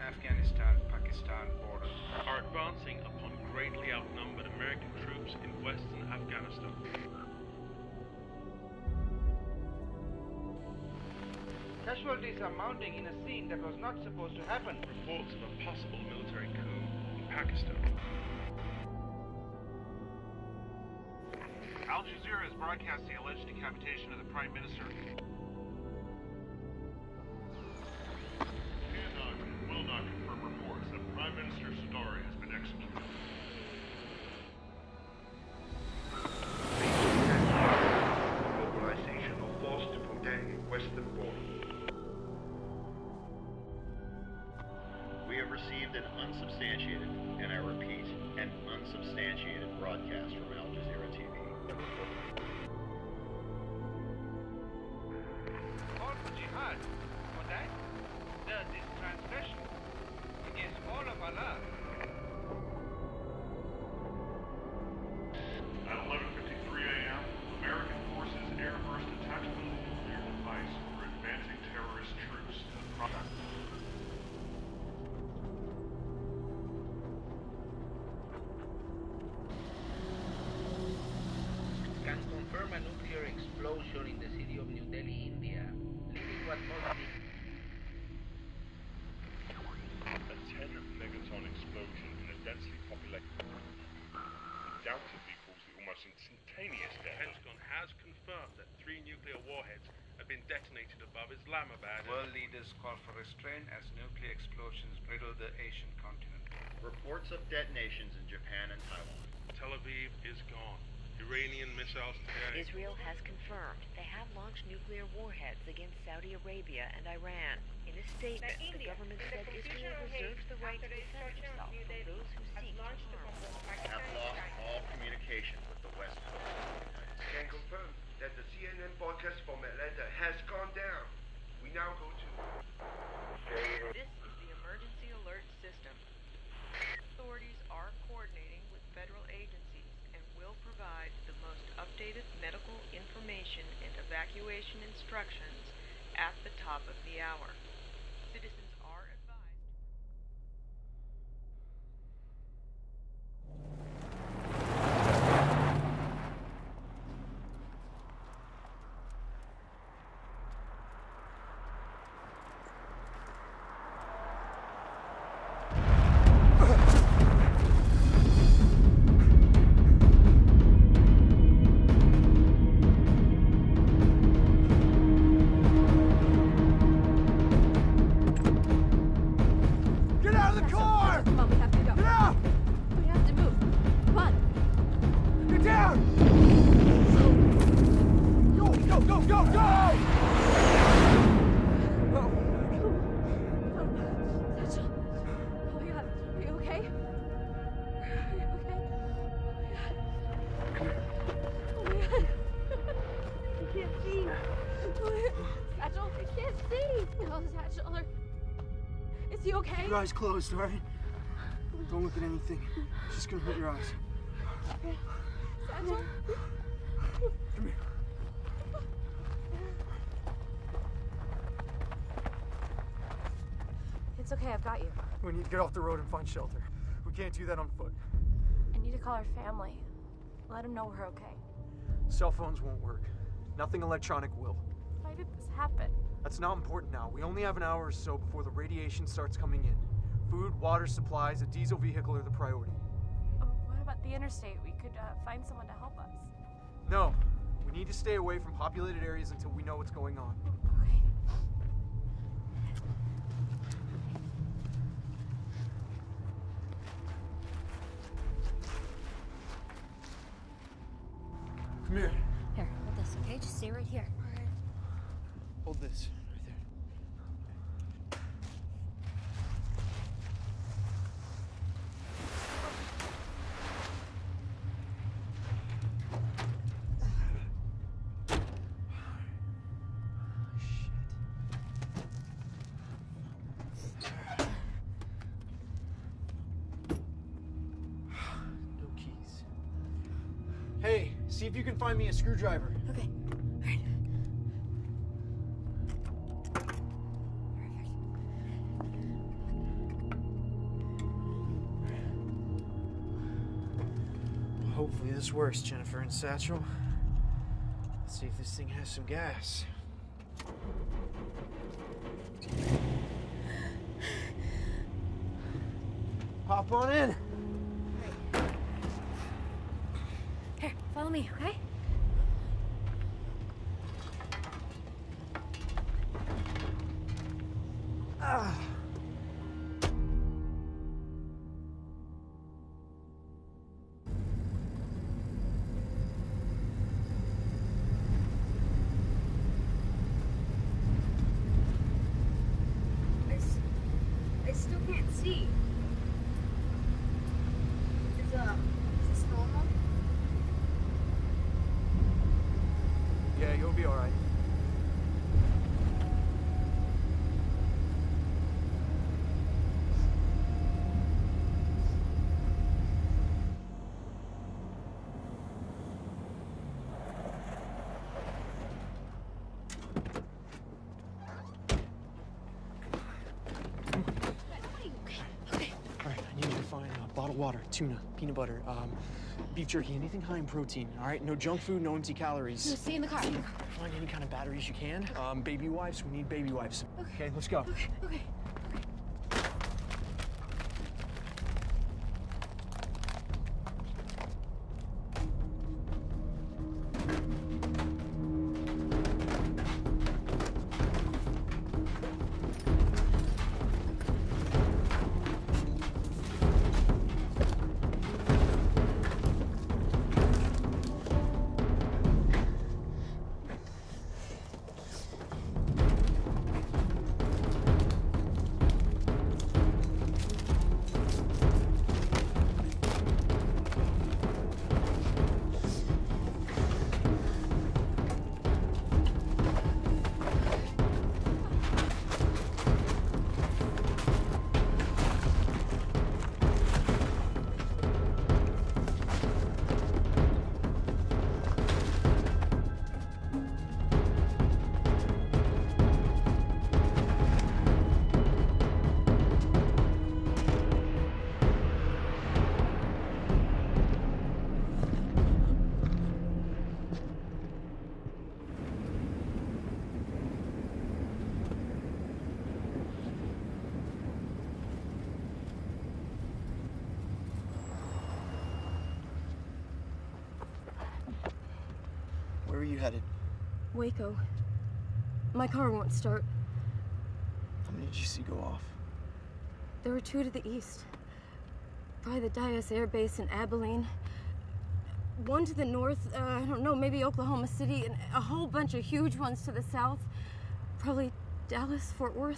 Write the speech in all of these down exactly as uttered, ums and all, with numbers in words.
Afghanistan-Pakistan border are advancing upon greatly outnumbered American troops in western Afghanistan. Casualties are mounting in a scene that was not supposed to happen. Reports of a possible military coup in Pakistan. Al Jazeera has broadcast the alleged decapitation of the Prime Minister. Cannot and will not confirm reports that Prime Minister Sadari has been executed. Mobilization of force to protect western border. We have received an unsubstantiated, and I repeat, an unsubstantiated broadcast from Al Jazeera T V. Call for jihad. For that, that is transgression against all of Allah. At eleven fifty-three a m, American forces airburst a tactical nuclear device for advancing terrorist troops to the front. Can confirm a nuclear explosion in the city of New Delhi, India, leaving what must be A ten megaton explosion in a densely populated undoubtedly caused the almost instantaneous The death. Pentagon has confirmed that three nuclear warheads have been detonated above Islamabad. World leaders call for restraint as nuclear explosions riddle the Asian continent. Reports of detonations in Japan and Taiwan. Tel Aviv is gone. Iranian missiles today. Israel has confirmed they have launched nuclear warheads against Saudi Arabia and Iran. In a statement, the government said Israel reserves the right to defend itself from those who seek to harm. Have lost all communication with the West Coast of the United States. Can confirm that the C N N broadcast from Atlanta has gone down. We now go to... This is the emergency alert system. Authorities are coordinating with federal agencies and will provide the most updated medical information and evacuation instructions at the top of the hour. Citizens are advised. Get out of the car! Come on, we have to go. Get out! We have to move. Come on. Get down! Go, go, go, go, go! Oh. Satchel. Oh my God. Are you okay? Are you okay? Oh my God. I can't see. Oh my God. Satchel, I can't see. Oh, Satchel. Are... Is he okay? Keep your eyes closed, all right? Don't look at anything. It's just gonna hurt your eyes. Satchel. Come here. It's okay, I've got you. We need to get off the road and find shelter. We can't do that on foot. I need to call our family. Let them know we're okay. Cell phones won't work. Nothing electronic will. Why did this happen? That's not important now. We only have an hour or so before the radiation starts coming in. Food, water, supplies, a diesel vehicle are the priority. Oh, what about the interstate? We could uh, find someone to help us. No, we need to stay away from populated areas until we know what's going on. Okay. Come here. Here, hold this, okay? Just stay right here. Hold this right there. No keys. Hey, see if you can find me a screwdriver. Okay. All right. Perfect. Hopefully this works, Jennifer and Satchel. Let's see if this thing has some gas. Hop on in. Right. Here, follow me, okay? Ah. I, s- I still can't see. Is, uh, is this normal? Yeah, you'll be all right. All right, I need you to find a bottled water, tuna, peanut butter, um, beef jerky, anything high in protein. All right, no junk food, no empty calories. No, stay in the car. In the car. Find any kind of batteries you can. Um, baby wipes, we need baby wipes. Okay. Okay, let's go. Okay, okay. Where are you headed? Waco. My car won't start. How many did you see go off? There were two to the east. By the Dias Air Base in Abilene. One to the north, uh, I don't know, maybe Oklahoma City, and a whole bunch of huge ones to the south. Probably Dallas, Fort Worth.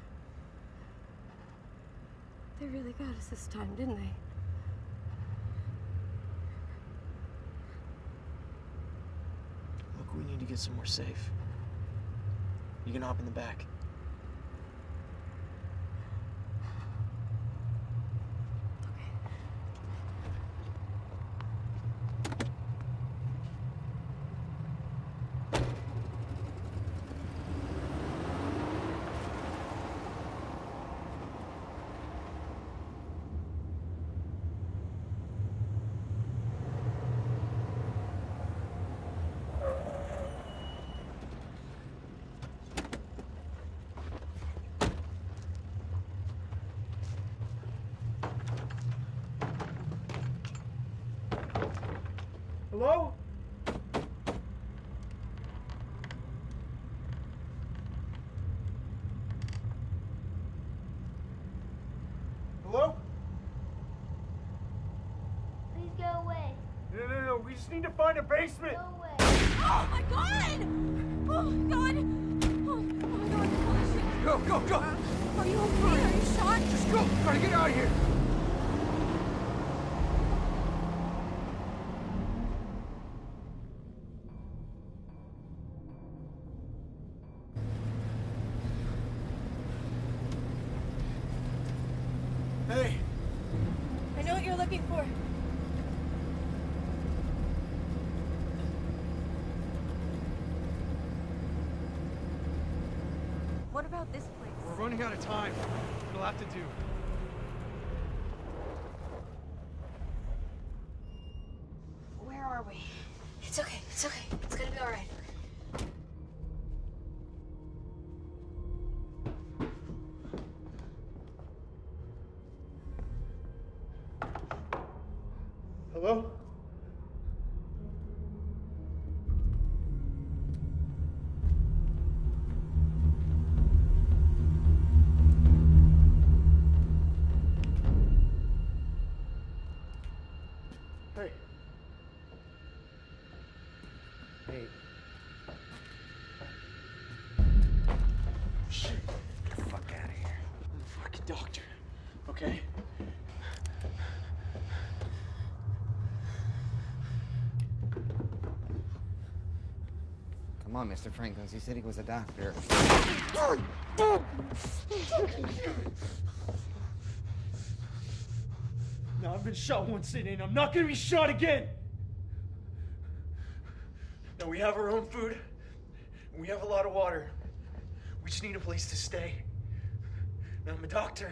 They really got us this time, didn't they? Look, we need to get somewhere safe. You can hop in the back. Hello? Hello? Please go away. No, no, no. We just need to find a basement. Go away. Oh my god! Oh my god! Oh, oh my god, holy shit. Go, go, go! Are you okay? Are you shot? Just go! Gotta get out of here! Hey! I know what you're looking for. What about this place? We're running out of time. It'll have to do. Hello? Hey. Hey. Shit. Get the fuck out of here. I'm a fucking doctor, okay? Come on, Mister Franklin. He said he was a doctor. Now, I've been shot once, Sidney, and I'm not gonna be shot again! Now, we have our own food, and we have a lot of water. We just need a place to stay. Now, I'm a doctor.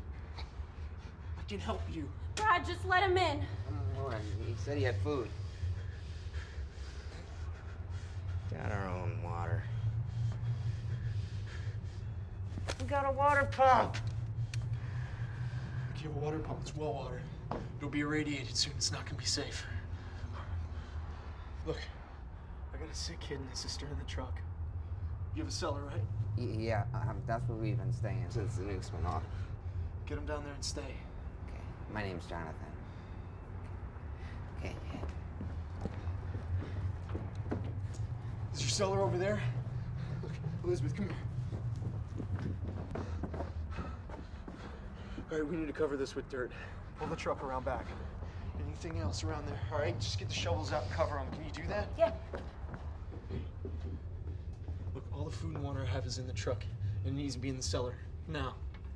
I can help you. Brad, just let him in. Come on. He said he had food. Got our own water. We got a water pump. Okay, a water pump. It's well water. It'll be irradiated soon. It's not gonna be safe. Look, I got a sick kid and his sister in the truck. You have a cellar, right? Y yeah, um, that's where we've been staying since the nukes went off. Get him down there and stay. Okay, my name's Jonathan. Okay. Is your cellar over there? Look, Elizabeth, come here. All right, we need to cover this with dirt. Pull the truck around back. Anything else around there? All right, just get the shovels out and cover them. Can you do that? Yeah. Look, all the food and water I have is in the truck. It needs to be in the cellar. Now.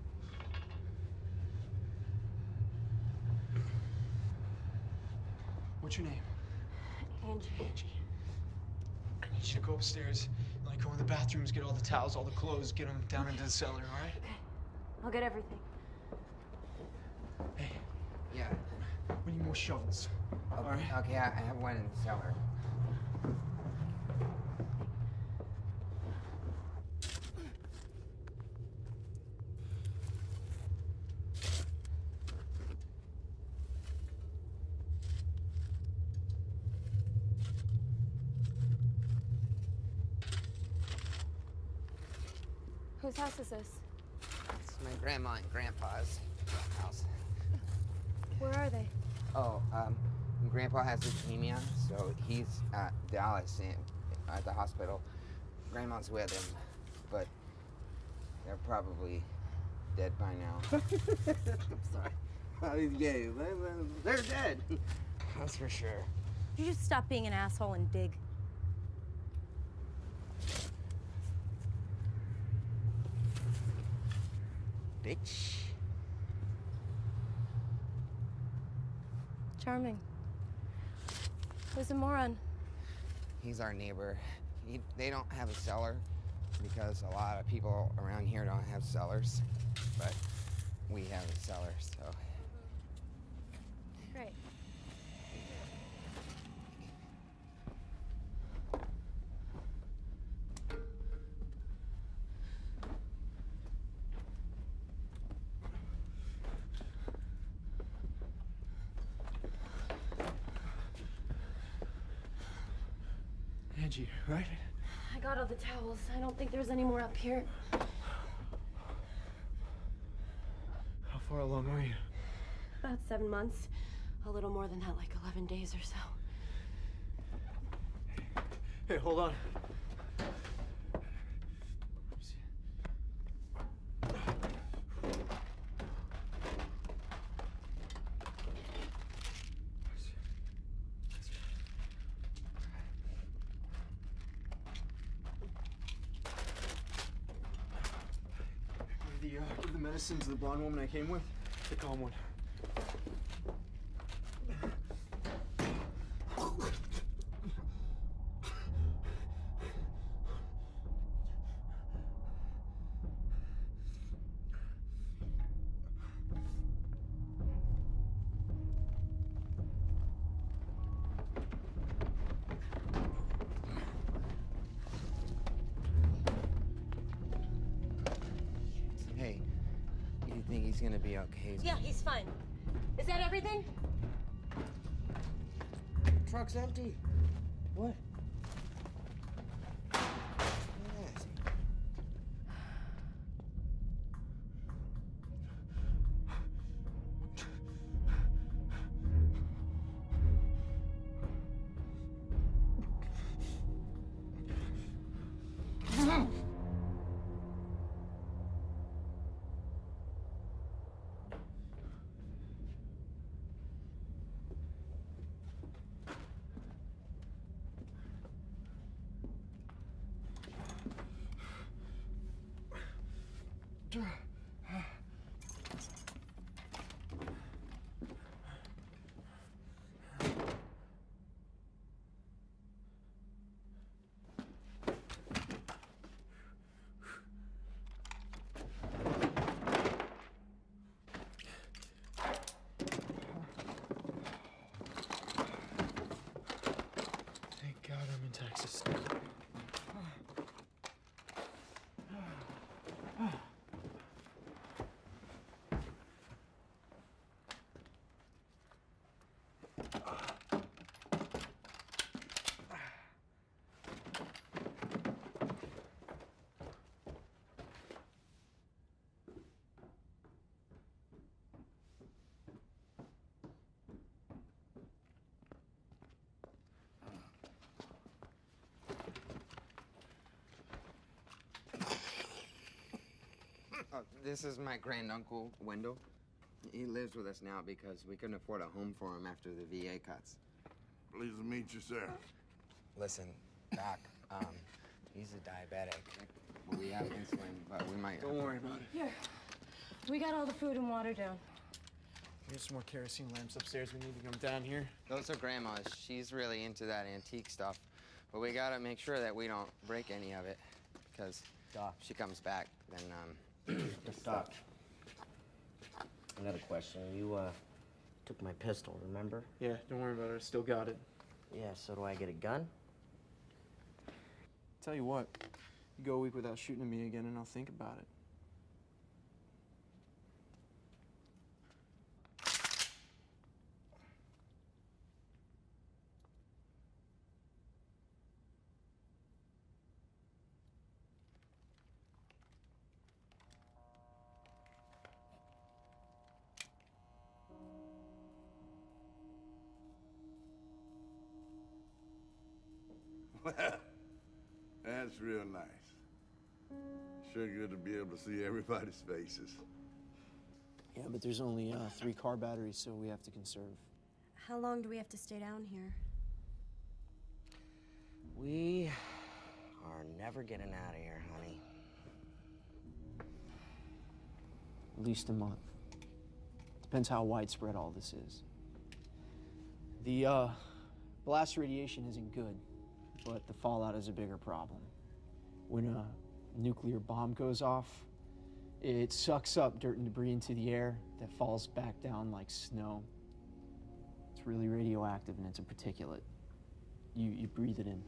What's your name? Angie. Angie. I need you to go upstairs, and, like, go in the bathrooms, get all the towels, all the clothes, get them down into the cellar, all right? Okay. I'll get everything. Hey. Yeah. We need more shovels. Okay, all right? okay, I I have one in the cellar. Whose house is this? It's my grandma and grandpa's house. Where are they? Oh, um, Grandpa has leukemia, so he's at Dallas in, at the hospital. Grandma's with him, but they're probably dead by now. I'm sorry. Oh, yeah, they're dead. That's for sure. You just stop being an asshole and dig. Bitch. Charming. Who's a moron? He's our neighbor. He, they don't have a cellar because a lot of people around here don't have cellars, but we have a cellar, so. Great. Angie, right? I got all the towels. I don't think there's any more up here. How far along are you? About seven months. A little more than that, like eleven days or so. Hey, hold on. Give the, uh, give the medicine to the blonde woman I came with. The calm one. Hey, you think he's gonna be okay? Yeah, he's fine. Is that everything? truck's empty. What? Yes. Thank God I'm in Texas. Oh, this is my granduncle, Wendell. He lives with us now because we couldn't afford a home for him after the V A cuts. Pleased to meet you, sir. Listen, Doc, um, he's a diabetic. We have insulin, but we might... Don't worry about it. Here. We got all the food and water down. Here's some more kerosene lamps upstairs. We need to come down here. Those are Grandma's. She's really into that antique stuff. But we gotta make sure that we don't break any of it, because Doc. if she comes back, then, um... Doc. Another question. You, uh, took my pistol, remember? Yeah, don't worry about it. I still got it. Yeah, so do I get a gun? Tell you what, you go a week without shooting at me again and I'll think about it. Well, that's real nice. Sure good to be able to see everybody's faces. Yeah, but there's only uh, three car batteries, so we have to conserve. How long do we have to stay down here? We are never getting out of here, honey. At least a month. Depends how widespread all this is. The uh, blast radiation isn't good, but the fallout is a bigger problem. When a nuclear bomb goes off, it sucks up dirt and debris into the air that falls back down like snow. It's really radioactive and it's a particulate. You, you breathe it in.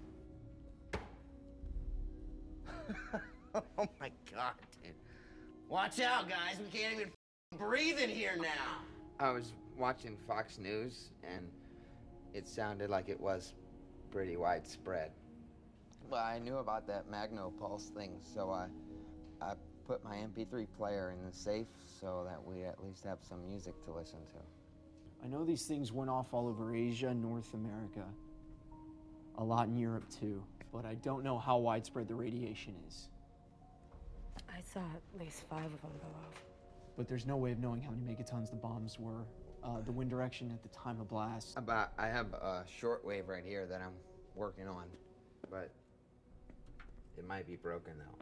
Oh my God, dude. Watch out, guys. We can't even breathe in here now. I was watching Fox News, and it sounded like it was pretty widespread. Well, I knew about that Magno Pulse thing, so I, I put my M P three player in the safe so that we at least have some music to listen to. I know these things went off all over Asia, North America, a lot in Europe too, but I don't know how widespread the radiation is. I saw at least five of them go off. But there's no way of knowing how many megatons the bombs were, uh, the wind direction at the time of blast. About, I have a shortwave right here that I'm working on, but it might be broken though.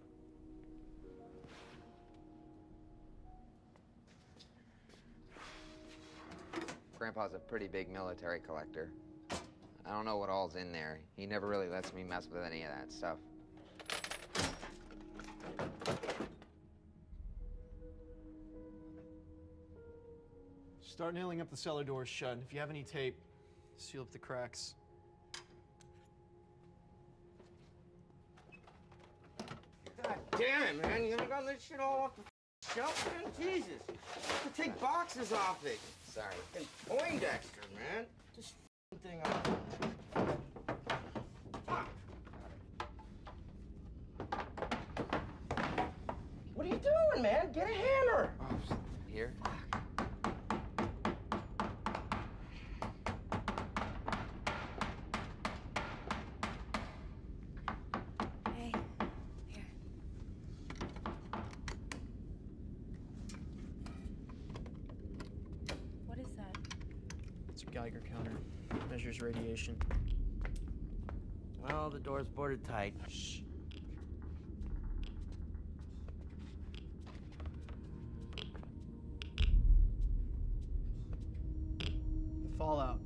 Grandpa's a pretty big military collector. I don't know what all's in there. He never really lets me mess with any of that stuff. Start nailing up the cellar doors shut. If you have any tape, seal up the cracks. God damn it, man. You haven't gotten this shit all off the shelf, man? Jesus. You have to take boxes off it. Sorry. And Poindexter, man. This thing off. Geiger counter. Measures radiation. Well, the door's boarded tight. Shh. The fallout.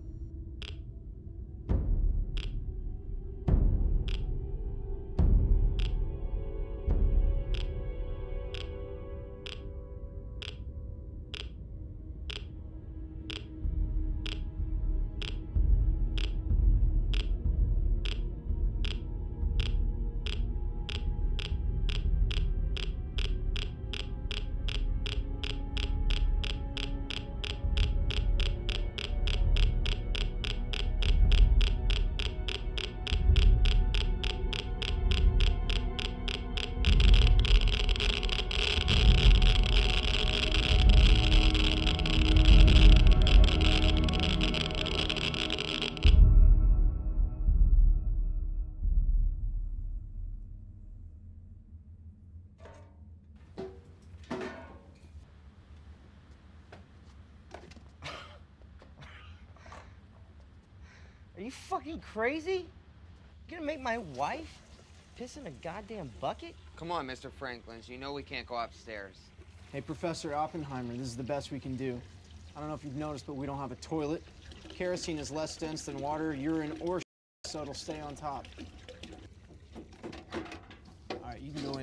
Are you fucking crazy? You gonna make my wife piss in a goddamn bucket? Come on, Mister Franklin. You know we can't go upstairs. Hey, Professor Oppenheimer, this is the best we can do. I don't know if you've noticed, but we don't have a toilet. Kerosene is less dense than water, urine, or so it'll stay on top. All right, you can go in.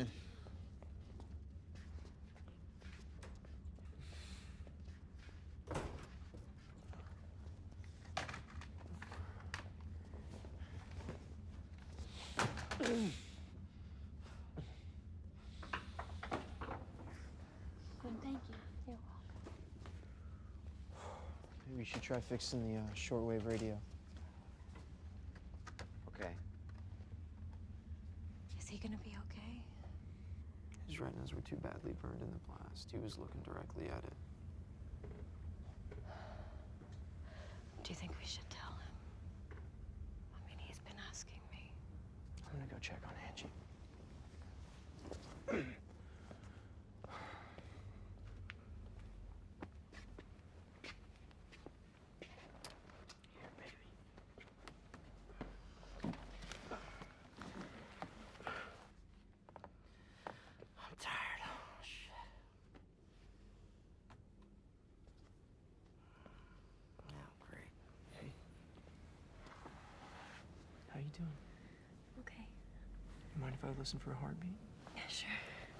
Good, thank you. You're welcome. Maybe we should try fixing the uh, shortwave radio. Okay. Is he gonna be okay? His retinas were too badly burned in the blast. He was looking directly at it. Do you think we should tell him? I mean, he's been asking me. I'm gonna go check on Angie. I'm tired. Oh, shit. Oh, great. Hey. How you doing? Okay. You mind if I listen for a heartbeat? Yeah, sure.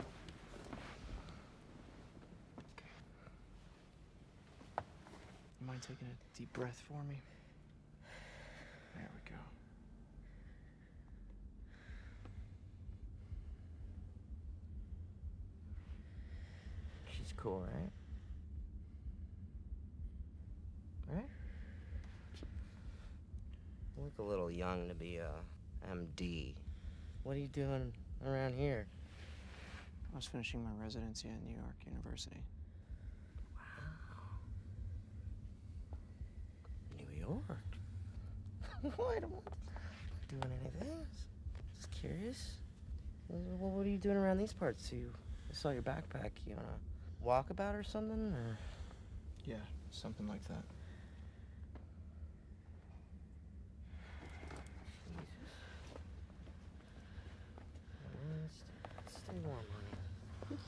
You mind taking a deep breath for me? There we go. She's cool, right? Right? You look a little young to be a M D. What are you doing around here? I was finishing my residency at New York University. New York? What? I'm not doing anything. Just curious. Well, what are you doing around these parts? You, I saw your backpack. You on a walkabout or something? Or? Yeah, something like that. Jesus. Let's stay warm, honey.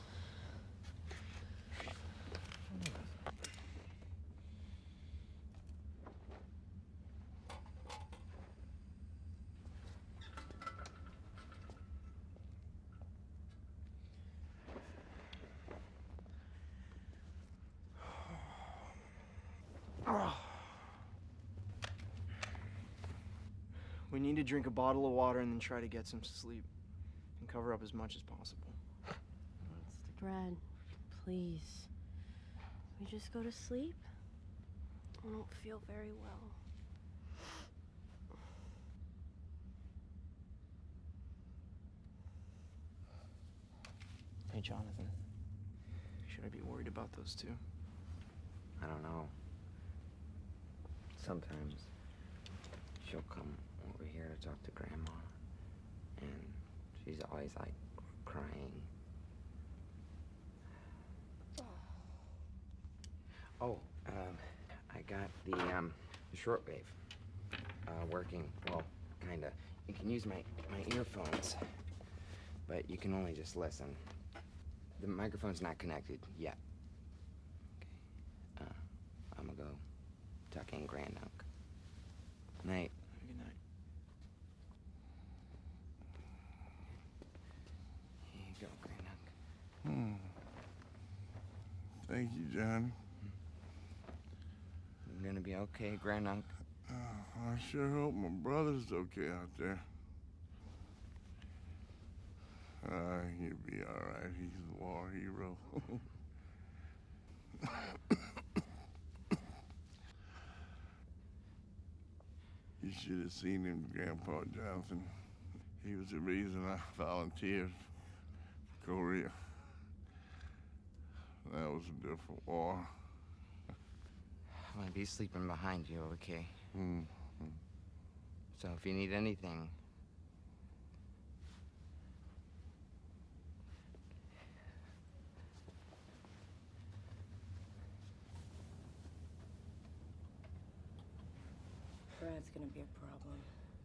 We need to drink a bottle of water and then try to get some sleep. And cover up as much as possible. Brad, please. We just go to sleep? I don't feel very well. Hey, Jonathan. Should I be worried about those two? I don't know. Sometimes she'll come over here to talk to Grandma, and she's always like crying. Oh, um, I got the um the shortwave. Uh, working, well, kinda. You can use my, my earphones, but you can only just listen. The microphone's not connected yet. Okay. Uh, I'm gonna go tuck in Grand Nunk. Night. Good night. Here you go, Grand Nunk. Hmm. Thank you, Johnny. I'm gonna be okay, Grand Nunk. Oh, I sure hope my brother's okay out there. Uh, he'll be all right. He's a war hero. You should have seen him, Grandpa Johnson. He was the reason I volunteered for Korea. That was a different war. I'm gonna be sleeping behind you, okay? Mm-hmm. So if you need anything, Brad's gonna be a problem.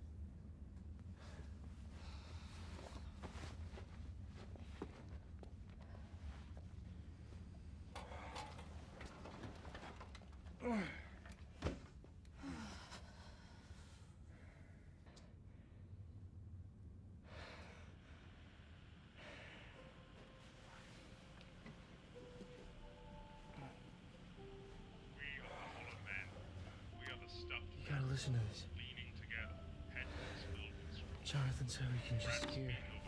You gotta listen to this. Jonathan said we can just hear.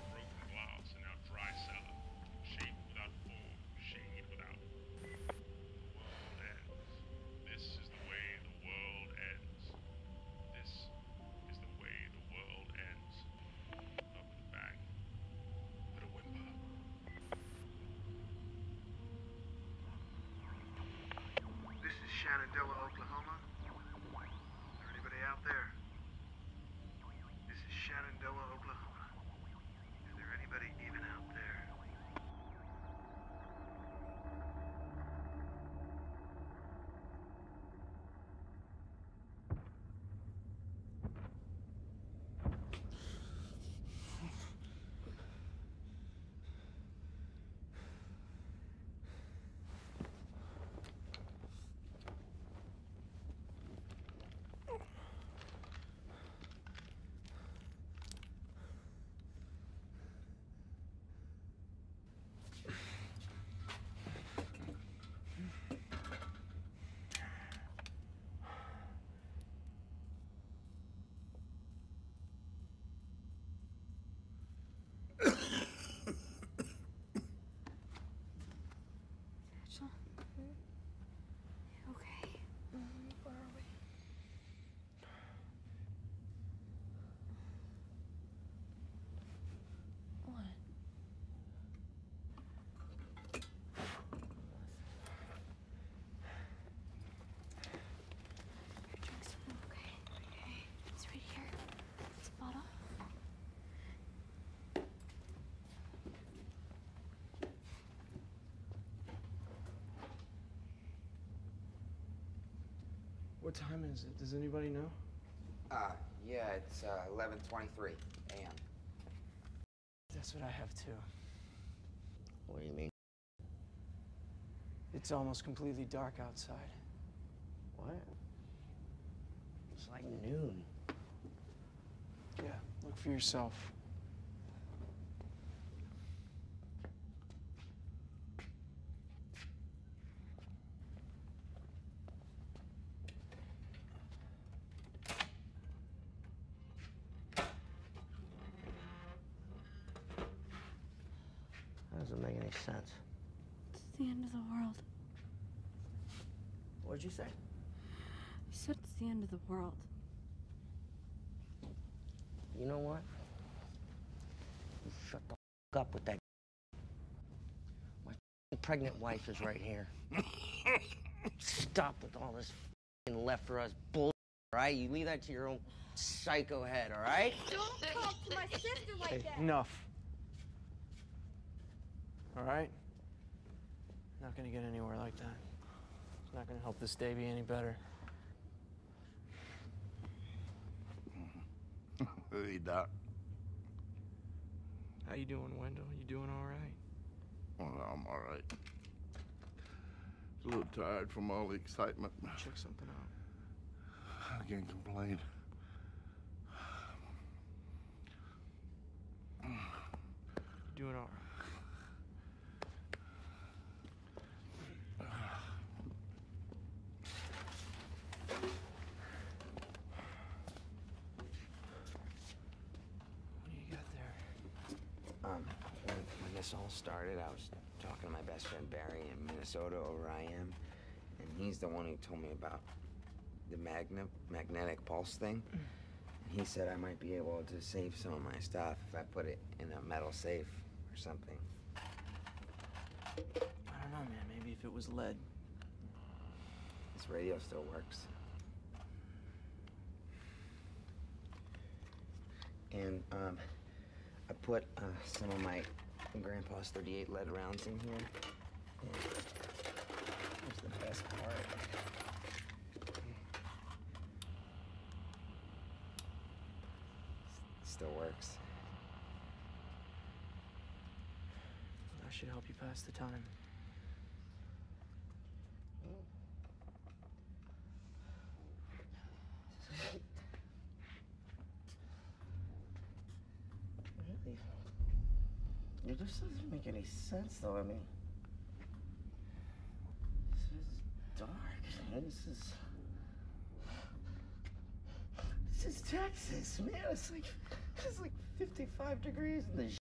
This is the way the world ends. This is the way the world ends. Up with a bang. With a whimper. This is Shenandoah, Oklahoma. Is there anybody out there? This is Shenandoah, Oklahoma. Is there anybody even out there? Rachel? You okay? Mm-hmm. Where are we? What? Your drink's okay. Okay. It's right here. It's a bottle. What time is it? Does anybody know? uh, yeah, it's uh, eleven twenty-three a m That's what I have too. What do you mean? It's almost completely dark outside. What? It's like noon. Yeah, look for yourself. That doesn't make any sense. It's the end of the world. What'd you say? I said it's the end of the world. You know what? You shut the f up with that. My f***ing pregnant wife is right here. Stop with all this f***ing left for us bull, all right? You leave that to your own psycho head, all right? Don't talk to my sister like Hey, that. enough. All right? Not gonna get anywhere like that. It's not gonna help this day be any better. Hey, Doc. How you doing, Wendell? You doing all right? Well, I'm all right. A little tired from all the excitement. Check something out. I can't complain. You doing all right? Um, when, when this all started, I was talking to my best friend Barry in Minnesota over I M, and he's the one who told me about the magnet magnetic pulse thing. And he said I might be able to save some of my stuff if I put it in a metal safe or something. I don't know, man. Maybe if it was lead. This radio still works. And, um, I put uh, some of my grandpa's thirty-eight lead rounds in here. And here's the best part. Still works. That should help you pass the time. Really? It just doesn't make any sense, though. I mean, this is dark. Man. This is this is Texas, man. It's like it's like fifty-five degrees in the.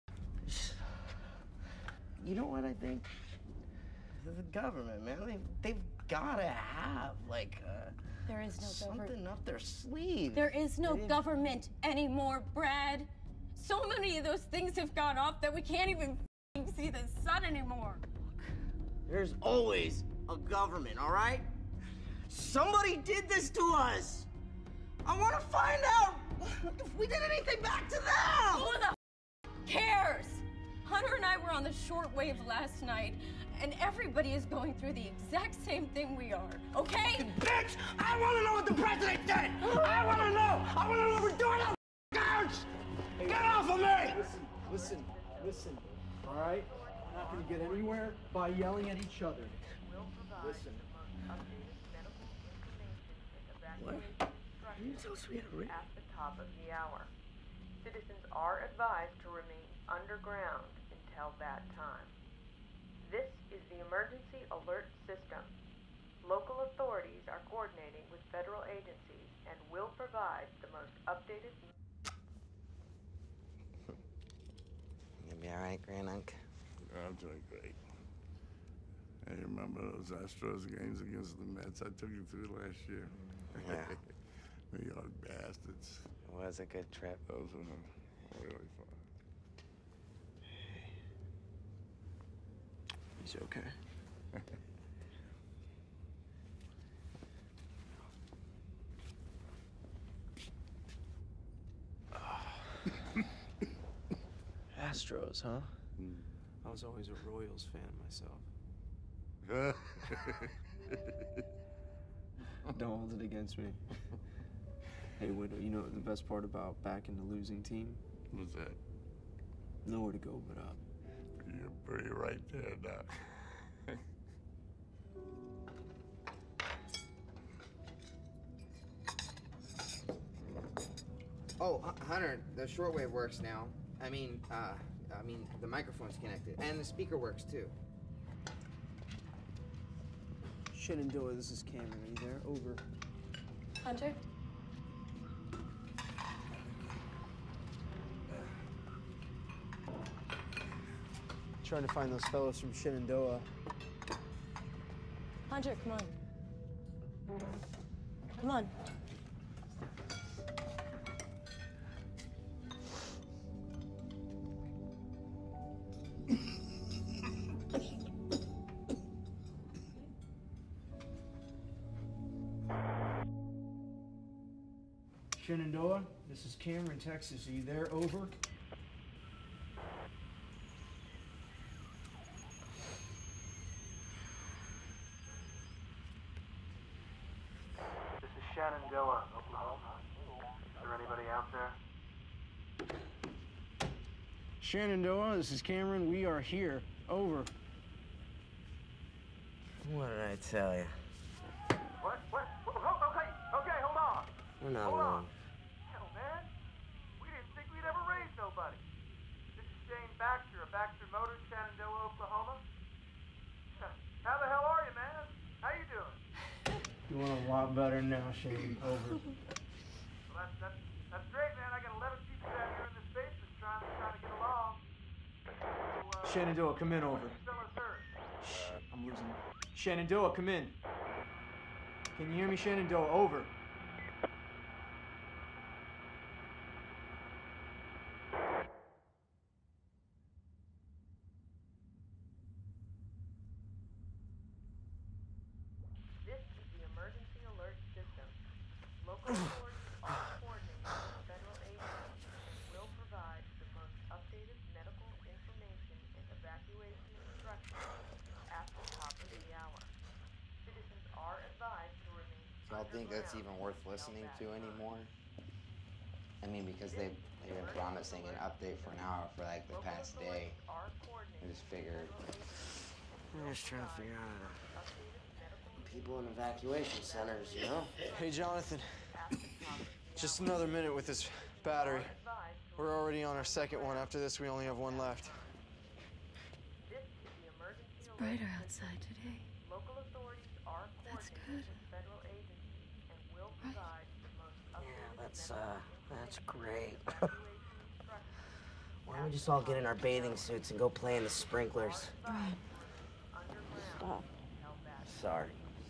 You know what I think? The government, man. They they've gotta have like uh, There is no something government. up their sleeve. There is no They- government anymore, Brad. So many of those things have gone off that we can't even f***ing see the sun anymore. There's always a government, all right? Somebody did this to us. I want to find out if we did anything back to them. Who the f- cares? Hunter and I were on the shortwave last night, and everybody is going through the exact same thing we are, okay? Bitch, I want to know what the president did. I want to know. I want to know what we're doing on the couch. Get off of me. Listen, listen, listen. All right? We're not going to get anywhere by yelling at each other. Listen. What? You didn't tell us we had a ring. At the top of the hour. Citizens are advised to remain underground until that time. This is the emergency alert system. Local authorities are coordinating with federal agencies and will provide the most updated. You'll be all right, Grand-Unc? I'm doing great. Hey, remember those Astros games against the Mets I took you through last year? Yeah. New York bastards. It was a good trip. Those were really fun. He's okay. Astros, huh? Mm. I was always a Royals fan myself. Don't hold it against me. Hey, Widow, you know the best part about backing the losing team? What's that? Nowhere to go but up. You're pretty right there, Doc. Oh, H- Hunter, the shortwave works now. I mean, uh, I mean, the microphone's connected. And the speaker works, too. Shenandoah, this is Cameron. Are you there? Over. Hunter? Trying to find those fellows from Shenandoah. Hunter, come on. Come on. Shenandoah, this is Cameron, Texas. Are you there? Over. This is Shenandoah, Oklahoma. Is there anybody out there? Shenandoah, this is Cameron. We are here. Over. What did I tell you? What? What? Oh, okay, okay, hold on. We're not hold alone. on. Hell, man. We didn't think we'd ever raise nobody. This is Shane Baxter of Baxter Motors, Shenandoah, Oklahoma. How the hell are you, man? How you doing? Doing a lot better now, Shane. Over. Well, that's, that's, that's great, man. I got eleven people down here in this basement trying, trying to get along. So, uh, Shenandoah, come in. Over. fellas hurt? Shh, I'm losing it. Shenandoah, come in. Can you hear me, Shenandoah? Over. This is the emergency alert system. Local authorities are coordinating with federal agencies and will provide the most updated medical information and evacuation instructions at the top of the hour. Citizens are advised to remain Y'all think that's even worth listening to anymore? I mean, because they've, they've been promising an update for an hour for like the past day. I just figured. I'm just trying to figure out uh, people in evacuation centers, you know? Hey, Jonathan. Just another minute with this battery. We're already on our second one. After this, we only have one left. It's brighter outside today. Local authorities are That's coordinating good. with federal agencies and will Right. provide the most Yeah, updated that's, medical uh, that's great. evacuation instructions. Why don't we just all get in our bathing suits and go play in the sprinklers? Brian, Stop. Sorry.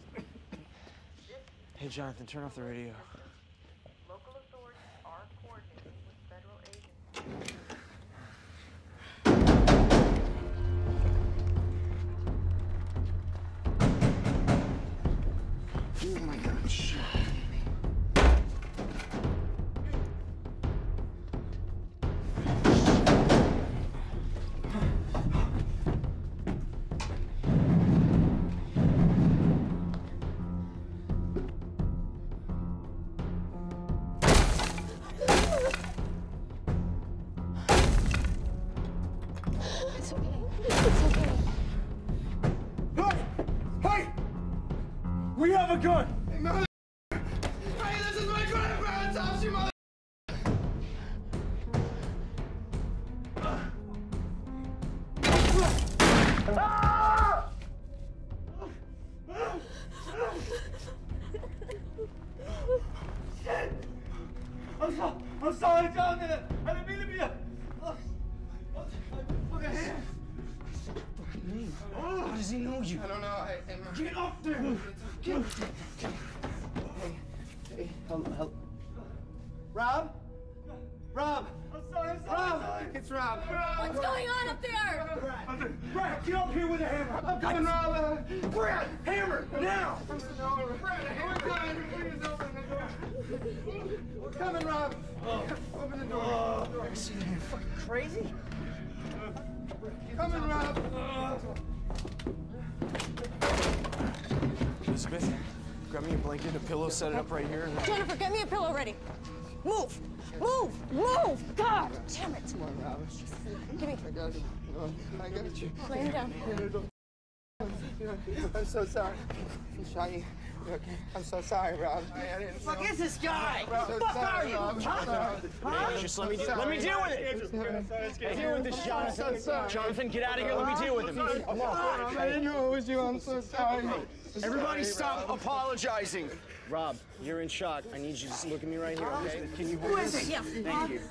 Hey, Jonathan, turn off the radio. Local authorities are coordinating with federal agencies. Oh my God, shit. it's okay. It's okay. Hey! Hey! We have a gun! Hey, mother! Hey, this is my grandparents' house, you mother! Ah! Shit! I'm sorry, I'm sorry, Jonathan! I didn't mean to be a... Oh, oh, I put a hand. How does he know you? I don't know. I, I, Get up there! Get up there! Hey, hello, hello. Rob? Rob? I'm sorry, I'm sorry. Rob, sorry. It's Rob. What's going on up there? Brad, get up here with a hammer. I'm coming, Rob. Uh, Brad, hammer, now. Brad, a hammer. Please open the door. We're coming, Rob. Oh. Open the door. Oh. Door. Ever seen him fucking crazy? Coming, Rob. Oh. Elizabeth, grab me a blanket, a pillow, set it up right here. Jennifer, get me a pillow ready. Move! Move! Move! God damn it! Come on, Rob. Give me. I got you. I got you. Lay him down. I'm so sorry. I shot you. You okay? I'm so sorry, Rob. I, I didn't. Fuck know. is this guy? Rob, What so the fuck sorry, are you? Rob. I'm Huh? sorry. Huh? Just let me do, let me deal with it. Deal with this, Jonathan. Jonathan, get out of here. Let me deal with him. Come on. I didn't know it was you. I'm so sorry. Everybody stop apologizing. Rob, you're in shock. I need you to just look at me right here, okay? Can you hold this? Yeah. Thank you.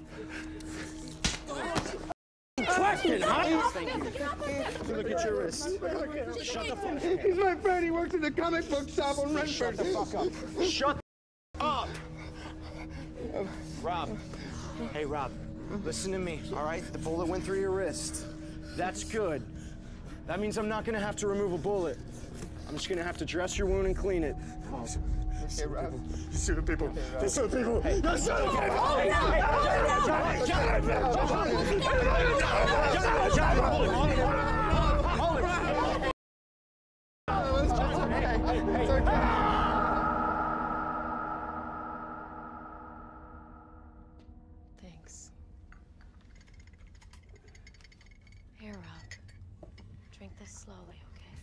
Question, huh? Thank you. Look at your wrist. Shut the fuck up. He's my friend. He works at the comic book shop on Renford. Shut the fuck up. Shut the up. Rob. Hey, Rob. Listen to me, all right? The bullet went through your wrist. That's good. That means I'm not gonna have to remove a bullet. I'm just gonna have to dress your wound and clean it. Hey, Rob. See the people. They see the people. Hey, They see the people. Oh, no! Thanks. this slowly, okay?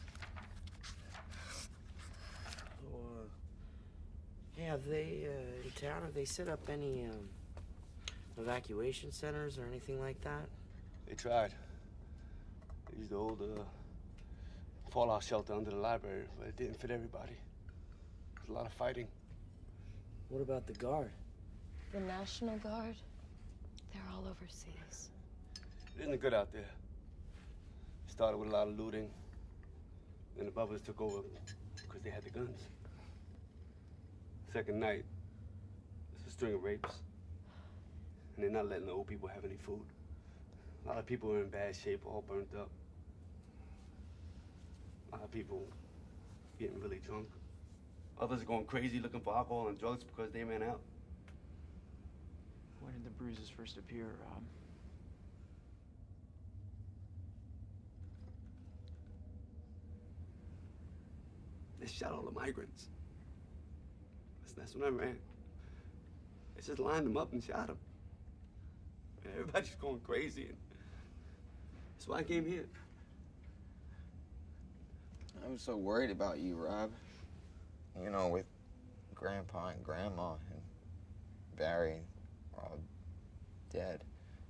So, uh, yeah, have they, uh, in town, have they set up any, um, evacuation centers or anything like that? They tried. They used the old, uh, fallout shelter under the library, but it didn't fit everybody. There's a lot of fighting. What about the Guard? The National Guard, they're all overseas. It isn't good out there. It started with a lot of looting. Then the Bubbas took over because they had the guns. Second night, there's a string of rapes. And they're not letting the old people have any food. A lot of people are in bad shape, all burnt up. A lot of people getting really drunk. Others are going crazy looking for alcohol and drugs because they ran out. When did the bruises first appear, Rob? They shot all the migrants. That's, that's when I ran. They just lined them up and shot them. And everybody's going crazy. And that's why I came here. I was so worried about you, Rob. You know, with Grandpa and Grandma and Barry all dead.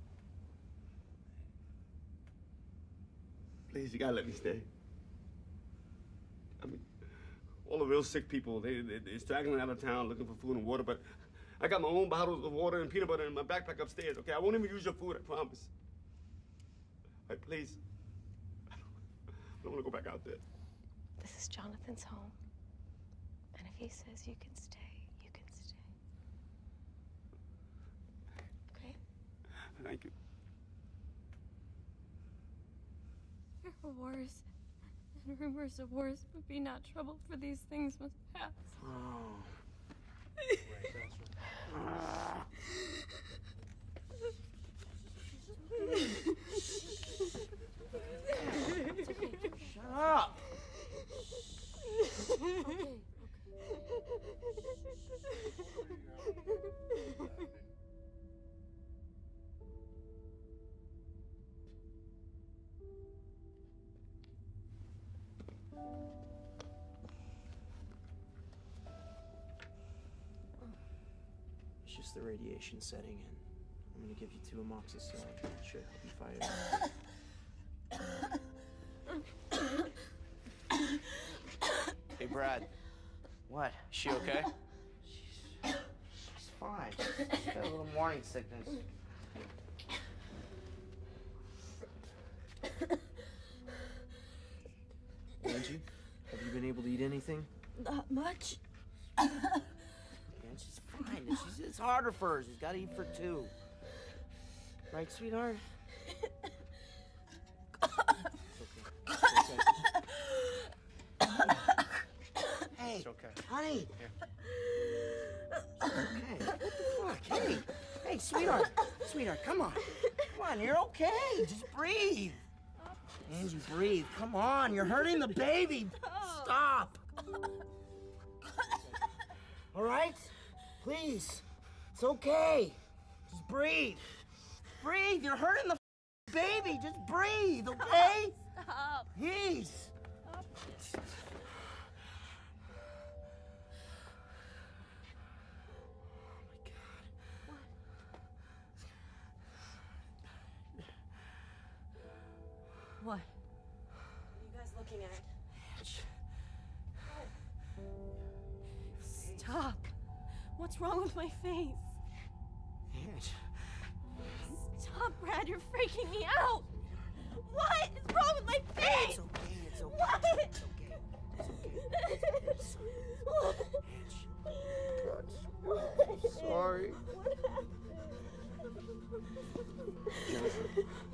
Please, you gotta let me stay. I mean, all the real sick people, they, they, they're straggling out of town looking for food and water, but I got my own bottles of water and peanut butter in my backpack upstairs, okay? I won't even use your food, I promise. All right, please. I don't, I don't want to go back out there. This is Jonathan's home. And if he says you can stay, you can stay. Okay? Thank you. There are wars, and rumors of wars would be not trouble, for these things must pass. Oh. Shut up! Okay. It's just the radiation setting in. I'm gonna give you two amoxicillin. It should help you fight it. Hey, Brad. What? Is she okay? She's, she's fine. She's got a little morning sickness. Angie, have you been able to eat anything? Not much. Man, she's fine. She's, it's harder for her. She's got to eat for two. Right, sweetheart? Hey, It's okay. honey. Here. Okay. What the fuck? Hey, hey, sweetheart, sweetheart, come on, come on. You're okay. Just breathe. Angie, breathe. Come on. You're hurting the baby. Stop. All right? Please. It's okay. Just breathe. Breathe. You're hurting the baby. Just breathe, okay? Stop. Please. What? What are you guys looking at? Stop. What's wrong with my face? Ange. Stop, Brad. You're freaking me out. What is wrong with my face? It's okay. It's okay. What? It's okay. It's okay. It's I'm sorry. What happened? Jennifer.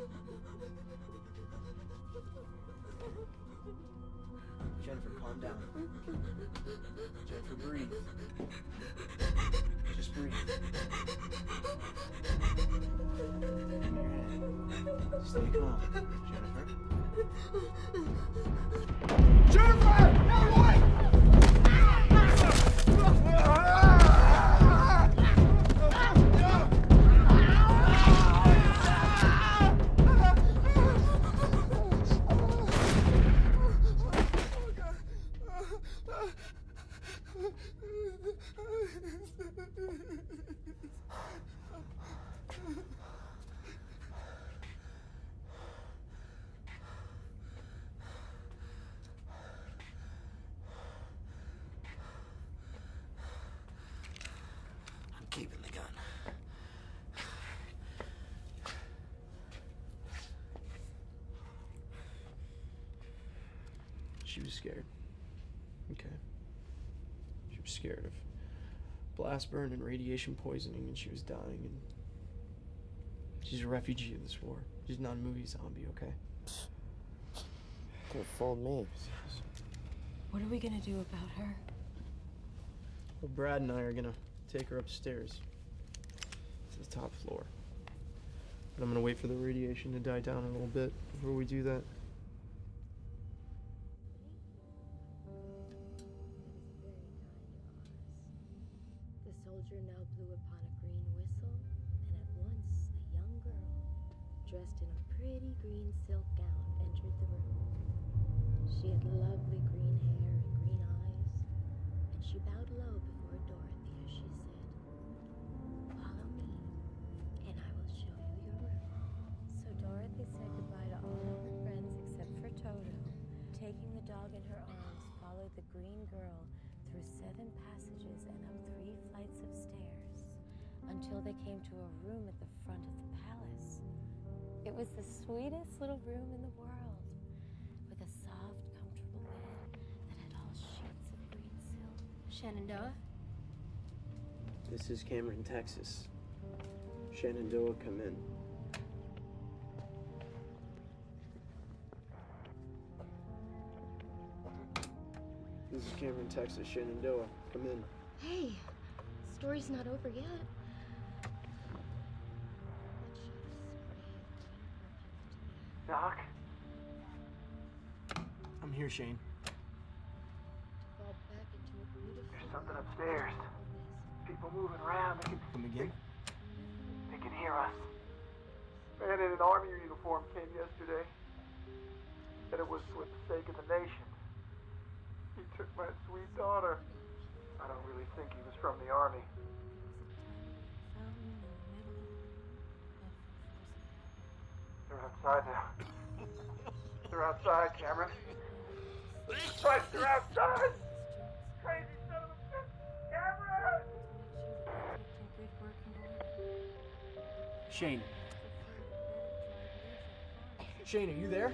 Jennifer, calm down. Jennifer, breathe. Just breathe. Stay calm. Jennifer. Jennifer! No, wait! she was scared. Okay. She was scared of blast burn and radiation poisoning, and she was dying, and she's a refugee of this war. She's not a movie zombie, okay? Could have fooled me. What are we gonna do about her? Well, Brad and I are gonna take her upstairs to the top floor. But I'm gonna wait for the radiation to die down a little bit before we do that. The soldier now blew upon a green whistle, and at once a young girl, dressed in a pretty green silk gown, entered the room. She had lovely green hair and green eyes, and she bowed low before Dorothy as she said, "Follow me, and I will show you your room." So Dorothy said goodbye to all of her friends except for Toto. Taking the dog in her arms, followed the green girl through seven passages and up three flights of stairs until they came to a room at the front of the palace. It was the sweetest little room in the world, with a soft, comfortable bed that had all sheets of green silk. Shenandoah? This is Cameron, Texas. Shenandoah, come in. This is Cameron, Texas. Shenandoah, come in. Hey, story's not over yet. Doc? I'm here, Shane. Fall back into a beautiful. There's something upstairs. People moving around. They can, Come again? they can hear us. Man in an army uniform came yesterday. Said it was for the sake of the nation. He took my sweet daughter. I don't really think he was from the army. They're outside now. They're outside, Cameron. Right, they're outside! Crazy son of a bitch! Cameron! Shane. Shane, are you there?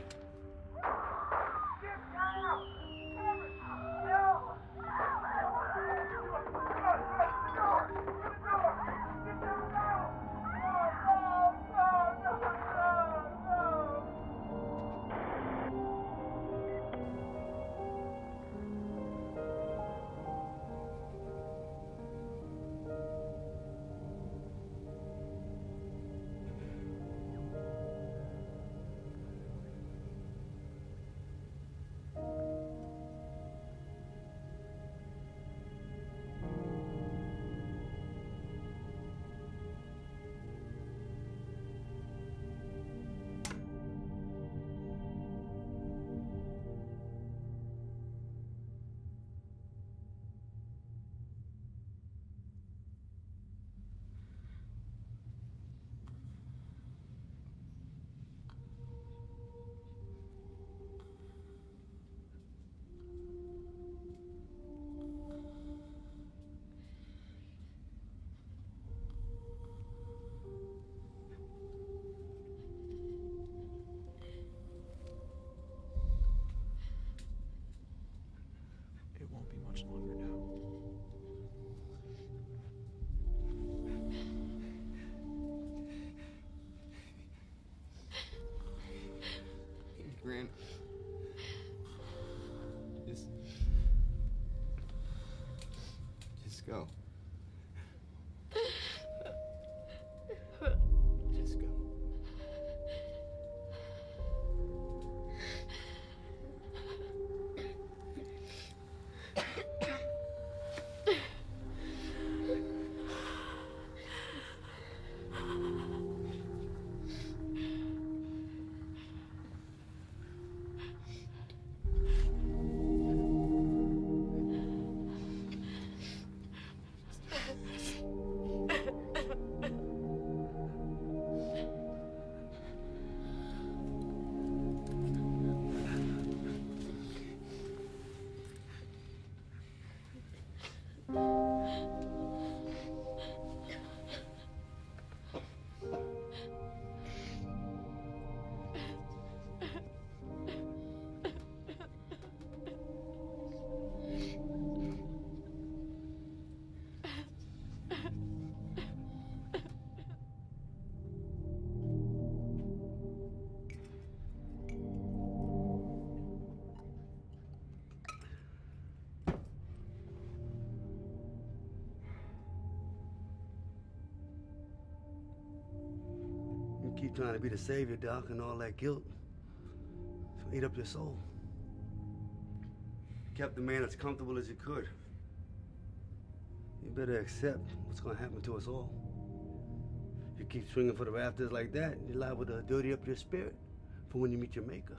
trying to be the savior, Doc, and all that guilt. So eat up your soul. Kept the man as comfortable as you could. You better accept what's gonna happen to us all. If you keep swinging for the rafters like that, you're liable to dirty up your spirit for when you meet your maker.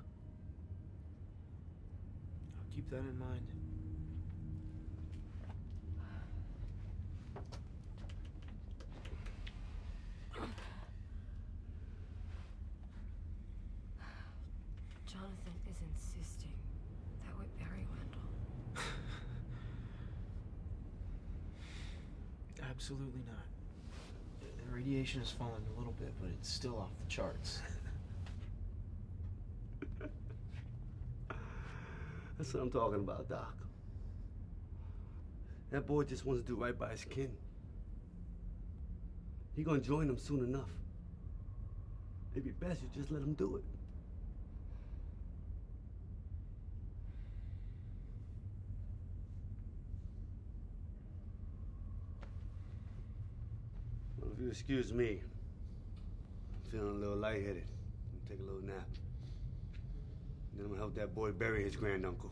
I'll keep that in mind. Jonathan is insisting that we bury Wendell. Absolutely not. The radiation has fallen a little bit, but it's still off the charts. That's what I'm talking about, Doc. That boy just wants to do right by his kin. He gonna join them soon enough. It'd be best you just let him do it. Well, if you excuse me, I'm feeling a little lightheaded. I'll take a little nap. Then I'm gonna help that boy bury his granduncle.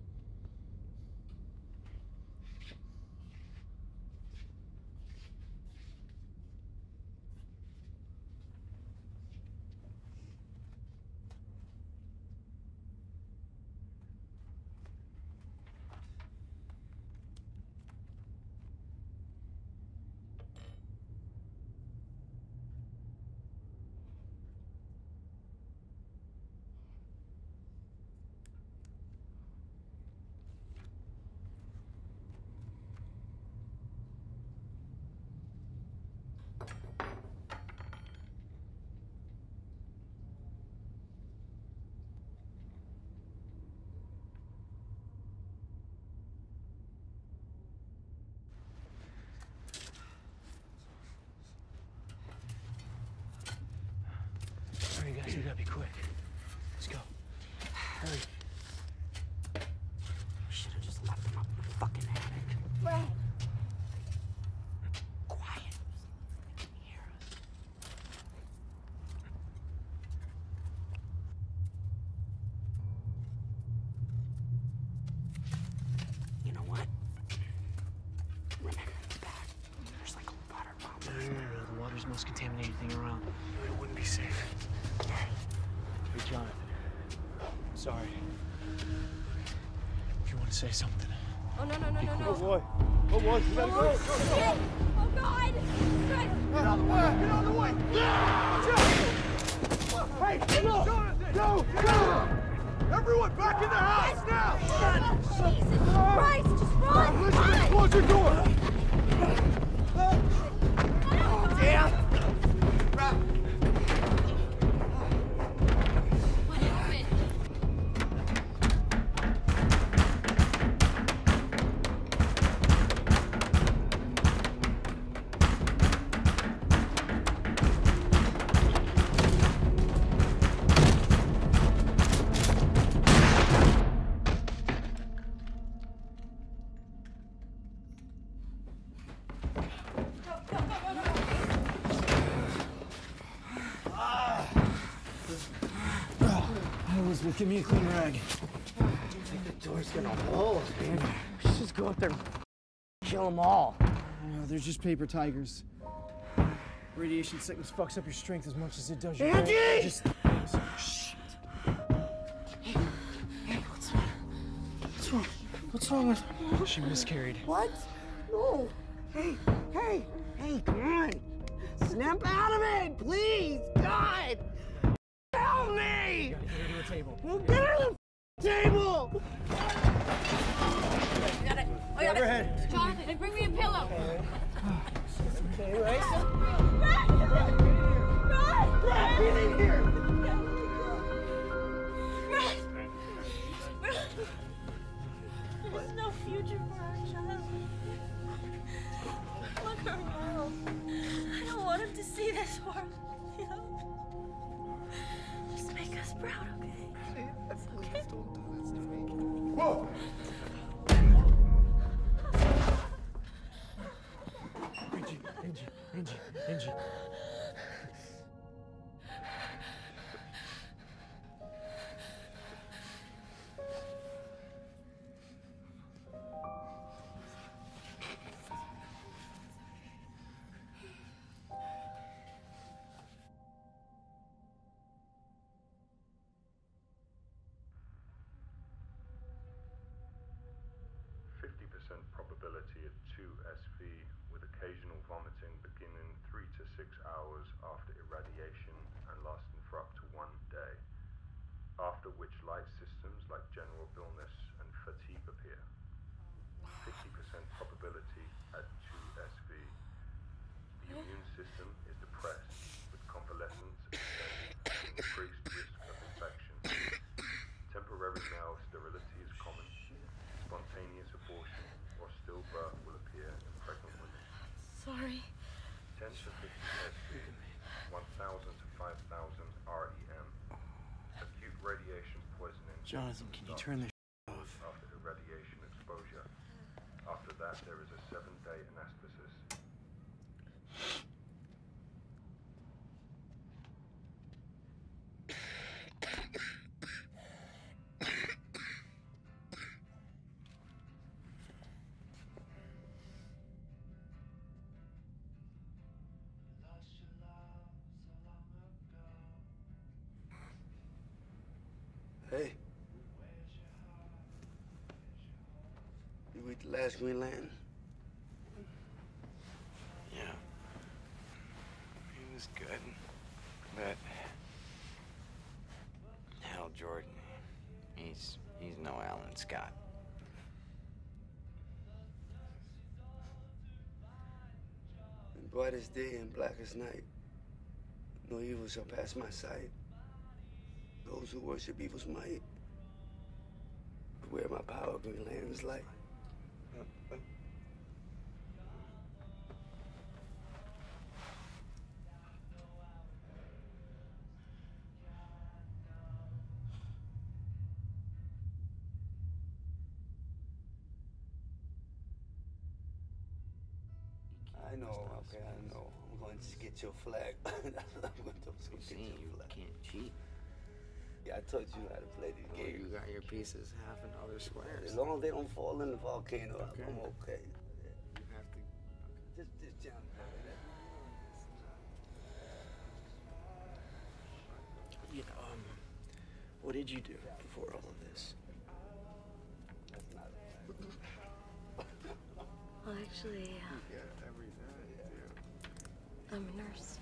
Hurry, guys, we gotta be quick. Let's go. Hurry. Should have just left him up in the fucking attic. Brad. Quiet. They can hear us. You know what? Remember the back. There's like a water bomb. No, no, no, no. The water's the most contaminated thing around. It wouldn't be safe. Hey, Jonathan. Sorry. If you want to say something. Oh, no, no, no, no, no. Oh, boy. Oh, boy. You gotta go. Oh, shit. Oh, God. Guys. Get out of the way. Get out of the way. Hey, get up. Jonathan. Go. Go. Everyone back in the house now. Jesus Christ. Just run. Listen, Run. close your door. Damn. Elizabeth, give me a clean rag. Do you think the door's gonna hold, man? We should just go up there and kill them all. No, they're just paper tigers. Radiation sickness fucks up your strength as much as it does your Andy! bone. Just... Shit. Hey, hey, what's wrong? What's wrong? What's wrong with her? She miscarried. What? No. Hey, hey, hey, come on. Snap out of it, please. God. Help me. You gotta get her to a table. Well, get her to the table. I got it. I got it. Jonathan, bring me a pillow. Okay, right? Run! Run! Brad, get in here. Run! Run! There's no future for our child. Look around. I don't want him to see this world. You know? Just make us proud, okay? It's okay. Don't do this to me. Whoa! Angie, Angie, Angie, Angie. probability at two S V, with occasional vomiting beginning three to six hours after irradiation and lasting for up to one day, after which light systems like general illness and fatigue appear. fifty percent probability at two S V. The immune system is depressed, with convalescence extended and increased risk of infection. Temporary male sterility is common. Spontaneous abortion or stillbirth will appear in pregnant women. Sorry. ten to fifty S V, one thousand to five thousand R E M. Acute radiation poisoning. Jonathan, can you turn this off? After irradiation exposure. After that, there is a seven-day anesthesis. Hey. You eat the last Green Lantern? Yeah. He was good. But Hal Jordan, he's he's no Alan Scott. And brightest day and blackest night. No evil shall pass my sight. Those who worship evil's might. Beware my power, Green Lantern's light. I know, okay, I know. I'm going to get your flag. That's what I'm going to do. I'm See, get your you flag. can't cheat. Yeah, I taught you how to play these Well, games. you got your pieces half and other squares. As long as they don't fall in the volcano, Okay. I'm okay. You have to. Just, just jump. You know, um, what did you do before all of this? That's not Well, actually, uh, You get everything I do. I'm a nurse.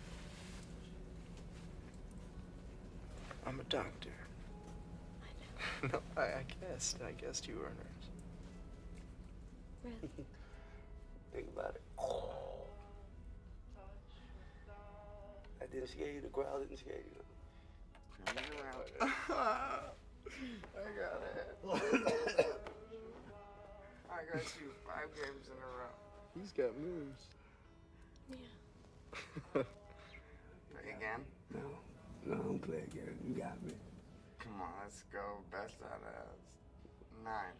I'm a doctor. I know. No, I, I guessed. I guessed you were a nurse. Really? Think about it. I didn't scare you. The crowd didn't scare you. Turn it around. I got it. I got you five games in a row. He's got moves. Yeah. Play again? No, no, don't play again. You got me. Come on, let's go. Best out of nine.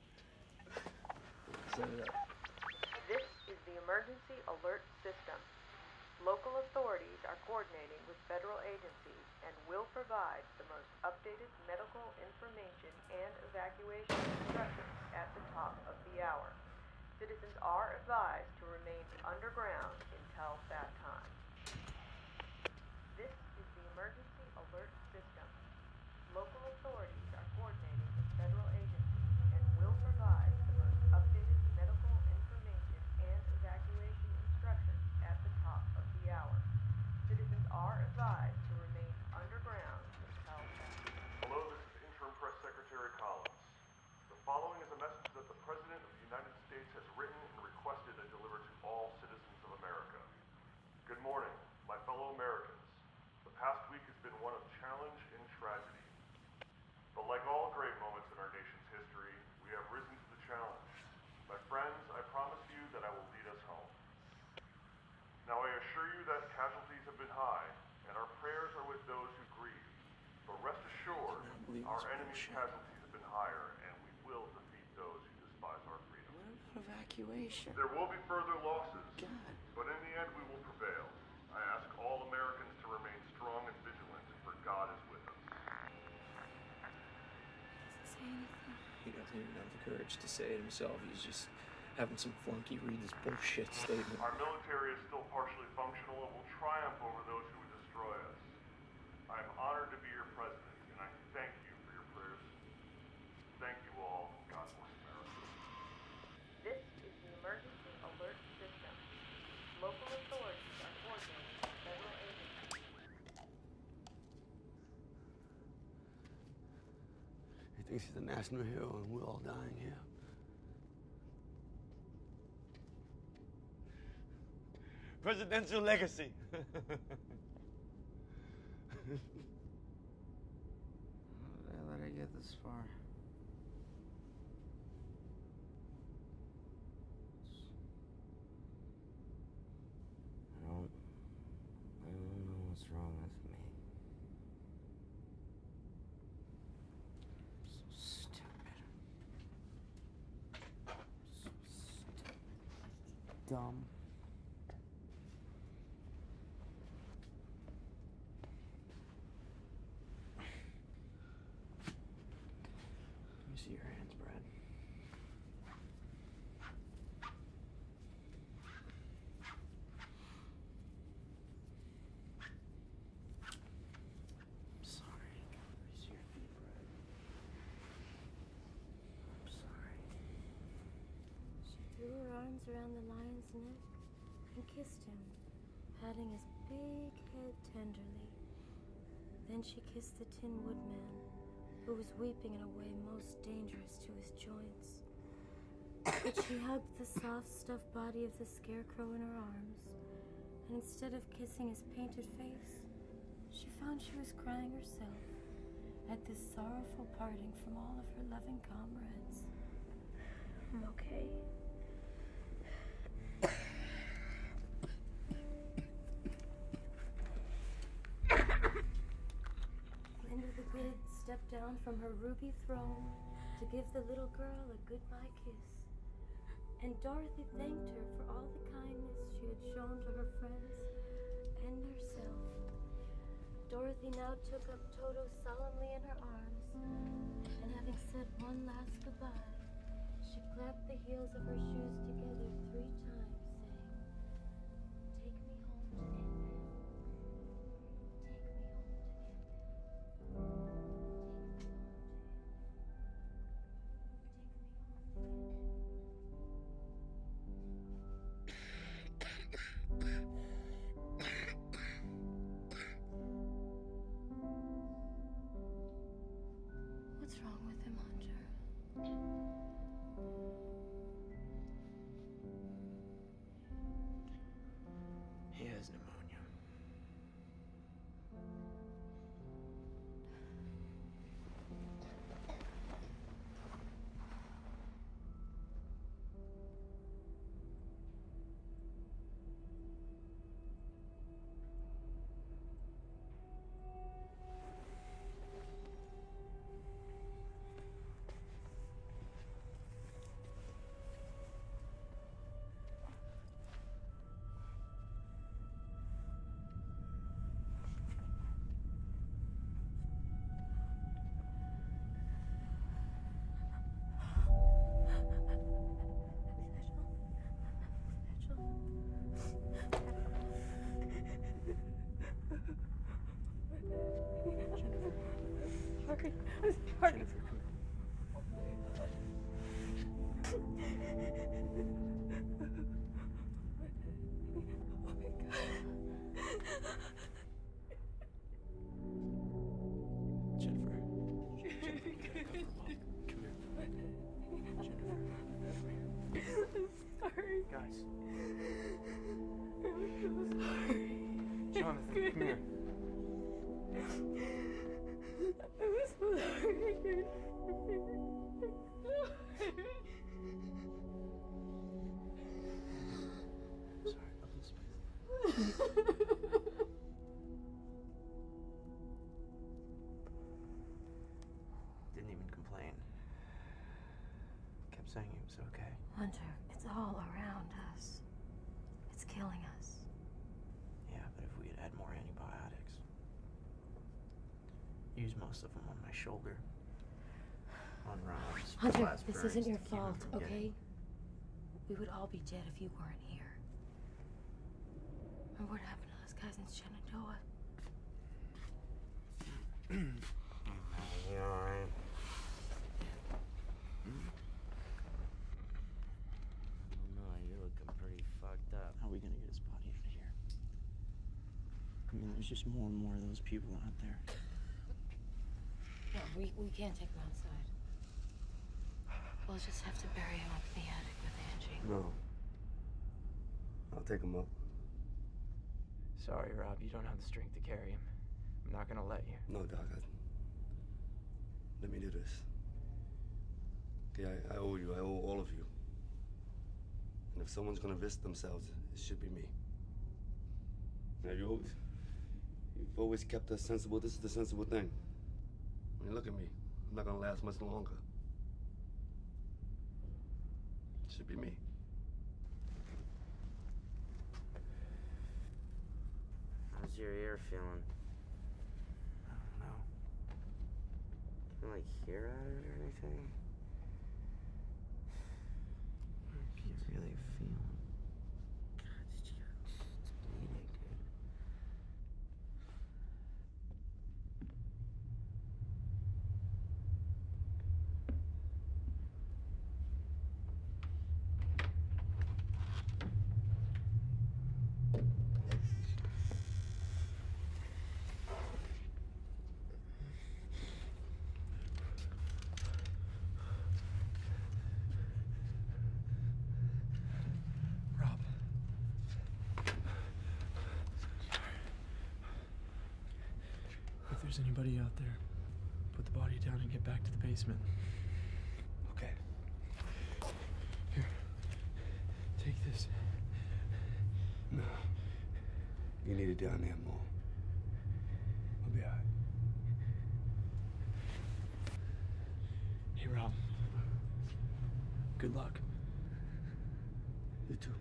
Set it up. This is the emergency alert system. Local authorities are coordinating with federal agencies and will provide the most updated medical information and evacuation instructions at the top of the hour. Citizens are advised to remain underground until that time. This is the emergency alert system. Local authorities are coordinating with federal agencies and will provide the most updated medical information and evacuation instructions at the top of the hour. Citizens are advised to remain underground until that time. Hello, this is Interim Press Secretary Collins. The following is a message that the President of the United States has written and requested I deliver to all citizens of America. Good morning, my fellow Americans. The past week has been one of challenge and tragedy. But like all great moments in our nation's history, we have risen to the challenge. My friends, I promise you that I will lead us home. Now I assure you that casualties have been high, and our prayers are with those who grieve. But rest assured, our enemy's casualties have been higher, and we will defeat those who despise our freedom. Evacuation. There will be further losses, God. but in the end we will prevail. I ask all Americans to remain strong and vigilant, for God is with us. Say anything. He doesn't even have the courage to say it himself. He's just having some flunky read this bullshit statement. Our military is still partially functional and will triumph over those who would destroy us. I am honored to be your president, and I thank you for your prayers. Thank you all. God bless America. This Local authorities are coordinating with federal agencies. He thinks he's a national hero and we're all dying here. Presidential legacy. How did I let her get this far? I don't... I don't know what's wrong with me. So stupid. So stupid. Dumb. Let me see your hands, Brad. I'm sorry. Let me see your feet, Brad. I'm sorry. She threw her arms around the lion's neck and kissed him, patting his big head tenderly. Then she kissed the Tin Woodman, who was weeping in a way most dangerous to his joints. But she hugged the soft, stuffed body of the scarecrow in her arms, and instead of kissing his painted face, she found she was crying herself at this sorrowful parting from all of her loving comrades. I'm okay. Glinda the Good stepped down from her ruby throne to give the little girl a goodbye kiss. And Dorothy thanked her for all the kindness she had shown to her friends and herself. Dorothy now took up Toto solemnly in her arms, and having said one last goodbye, she clapped the heels of her shoes together three times, saying, "Take me home to Ant-Man. Take me home to Ant-Man. What's wrong with him, Hunter? He has pneumonia. Sorry. I'm sorry. Jennifer, come Jennifer. Sorry. Guys. I'm so sorry. Jonathan, come here. I'm so sorry. Didn't even complain. Kept saying he was okay. Hunter, it's all around us. It's killing us. Yeah, but if we had had more antibiotics. Used most of them on my shoulder. On Ronald's. Hunter, blast this burns isn't your to keep him fault, from okay? getting- We would all be dead if you weren't here. And what happened to those guys in Shenandoah? You alright? I don't know, you're looking pretty fucked up. How are we gonna get his body? I mean, there's just more and more of those people out there. No, we, we can't take him outside. We'll just have to bury him up in the attic with Angie. No. I'll take him up. Sorry, Rob, you don't have the strength to carry him. I'm not gonna let you. No, Doc. I... Let me do this. Okay, I, I owe you. I owe all of you. And if someone's gonna risk themselves, it should be me. Now, you always, you've always kept us sensible. This is the sensible thing. I mean, look at me. I'm not gonna last much longer. It should be me. How's your ear feeling? I don't know. Can you, like, hear out of it or anything? What are you really feeling? God, it's, it's bleeding, dude. Rob. If there's anybody out there, put the body down and get back to the basement. Okay. Here. Take this. No. You need it down there more. I'll be all right. Hey, Rob. Good luck. You too.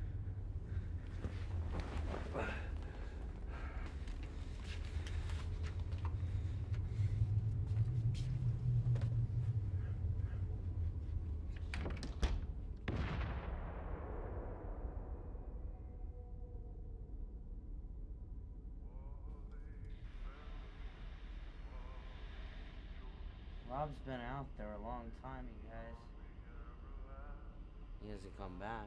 Rob's been out there a long time, you guys. He hasn't come back.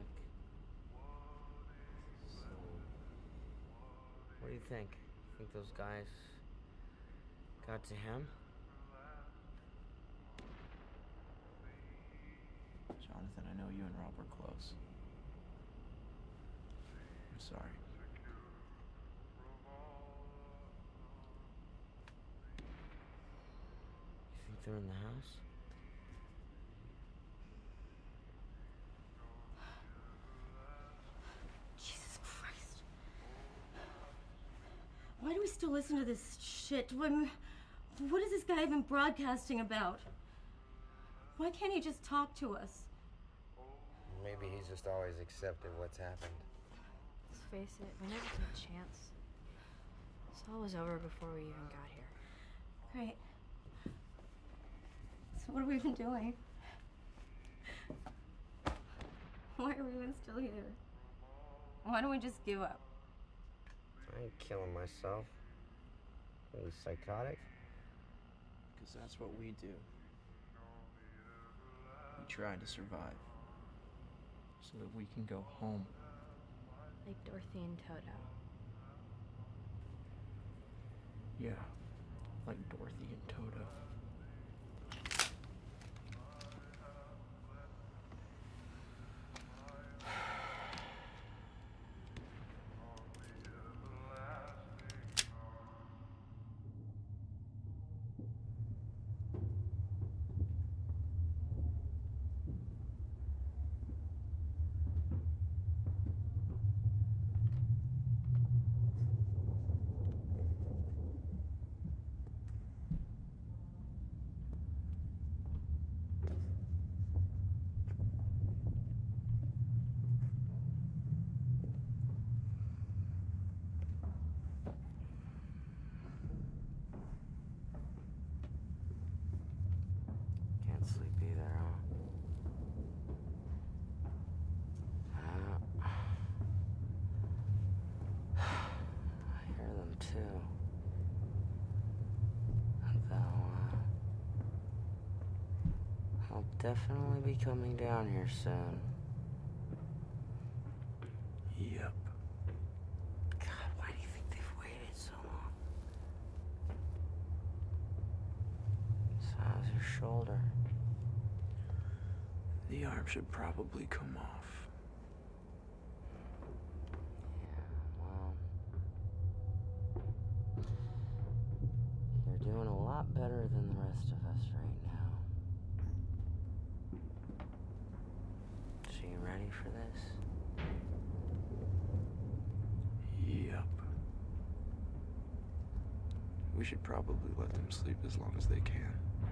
So, what do you think? Think those guys got to him? Jonathan, I know you and Rob were close. I'm sorry. You think they're in the house? Jesus Christ. Why do we still listen to this shit? When, what is this guy even broadcasting about? Why can't he just talk to us? Maybe he's just always accepted what's happened. Let's face it, we never took a chance. This all was over before we even got here. Great. So what have we been doing? Why are we even still here? Why don't we just give up? I ain't killing myself. Are you psychotic? Because that's what we do. We try to survive. So that we can go home. Like Dorothy and Toto. Yeah, like Dorothy and Toto. Can't sleep either, huh? Uh, I hear them too. And they'll, uh, I'll definitely be coming down here soon. Yep. God, why do you think they've waited so shoulder. The arm should probably come off. Well, you're doing a lot better than the rest of us right now. So you ready for this? Yep. We should probably let them sleep as long as they can.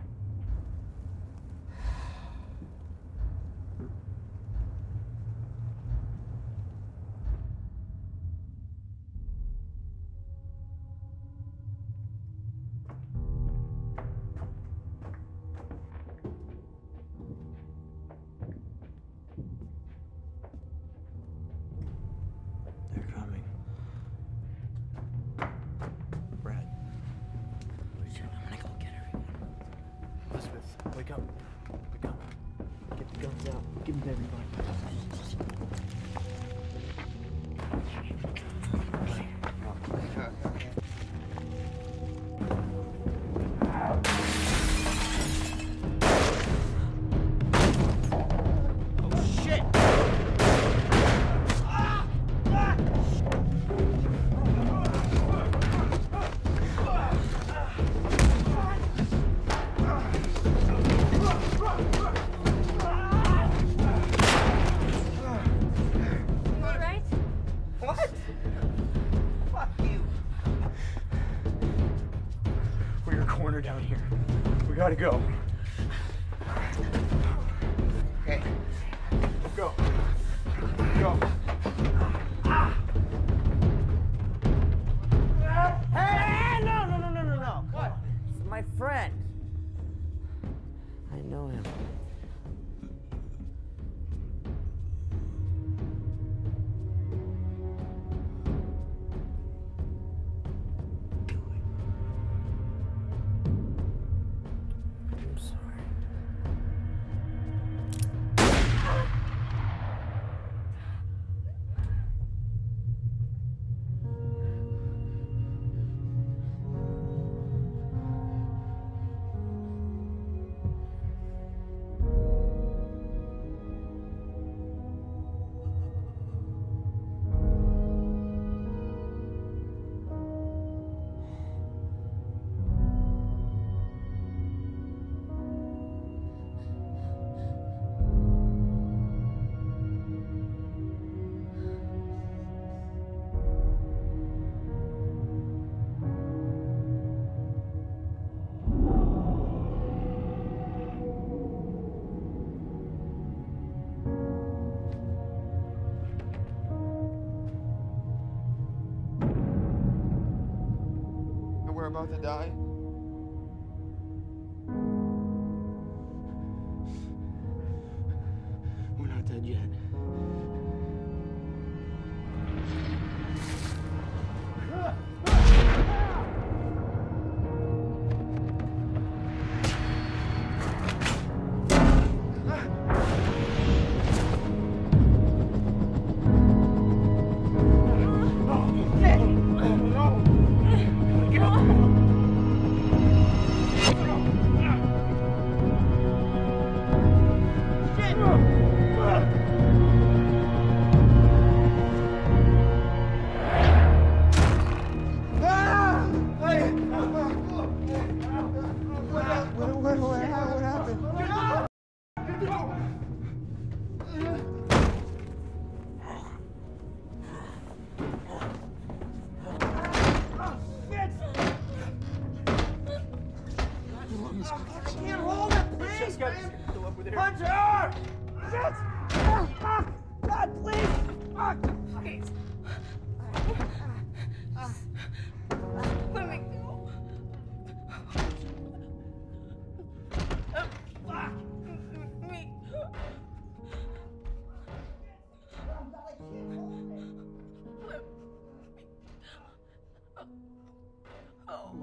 Wake up. Wake up. Get the guns out. Give them to everybody. Down here. We gotta go. Okay. Go. Go. Hey, no, no, no, no, no, no. What? It's my friend. I know him. We're about to die. We're not dead yet. Hunter! Shit! Oh, fuck! God, please! Fuck! Please! Let me go. Oh, fuck! Me. Oh.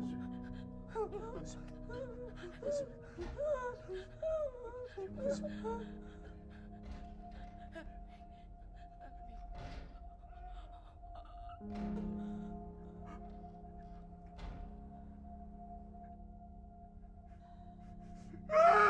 Ah!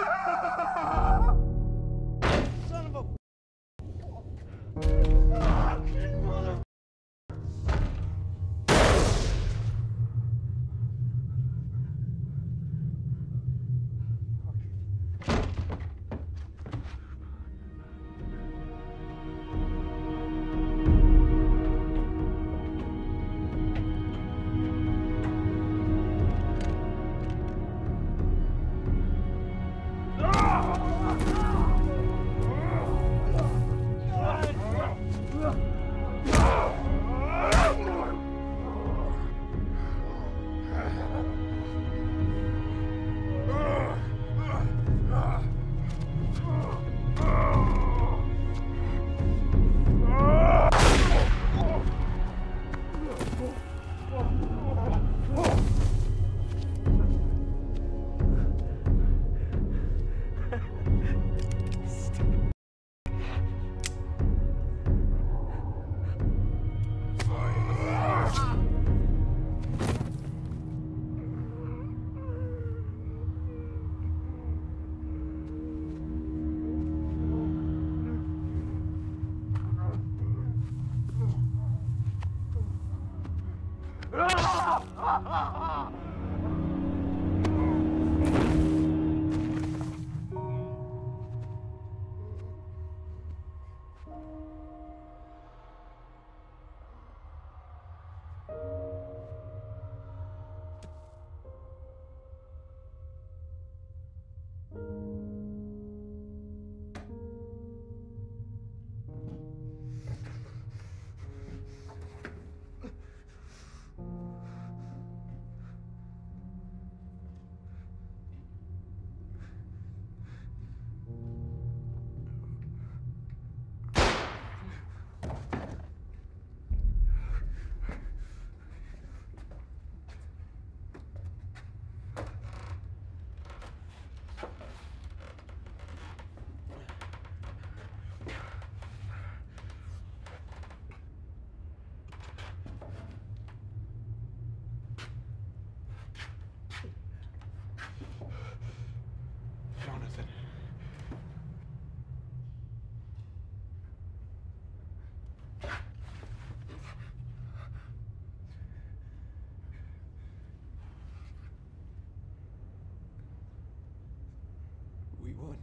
Jonathan. We won.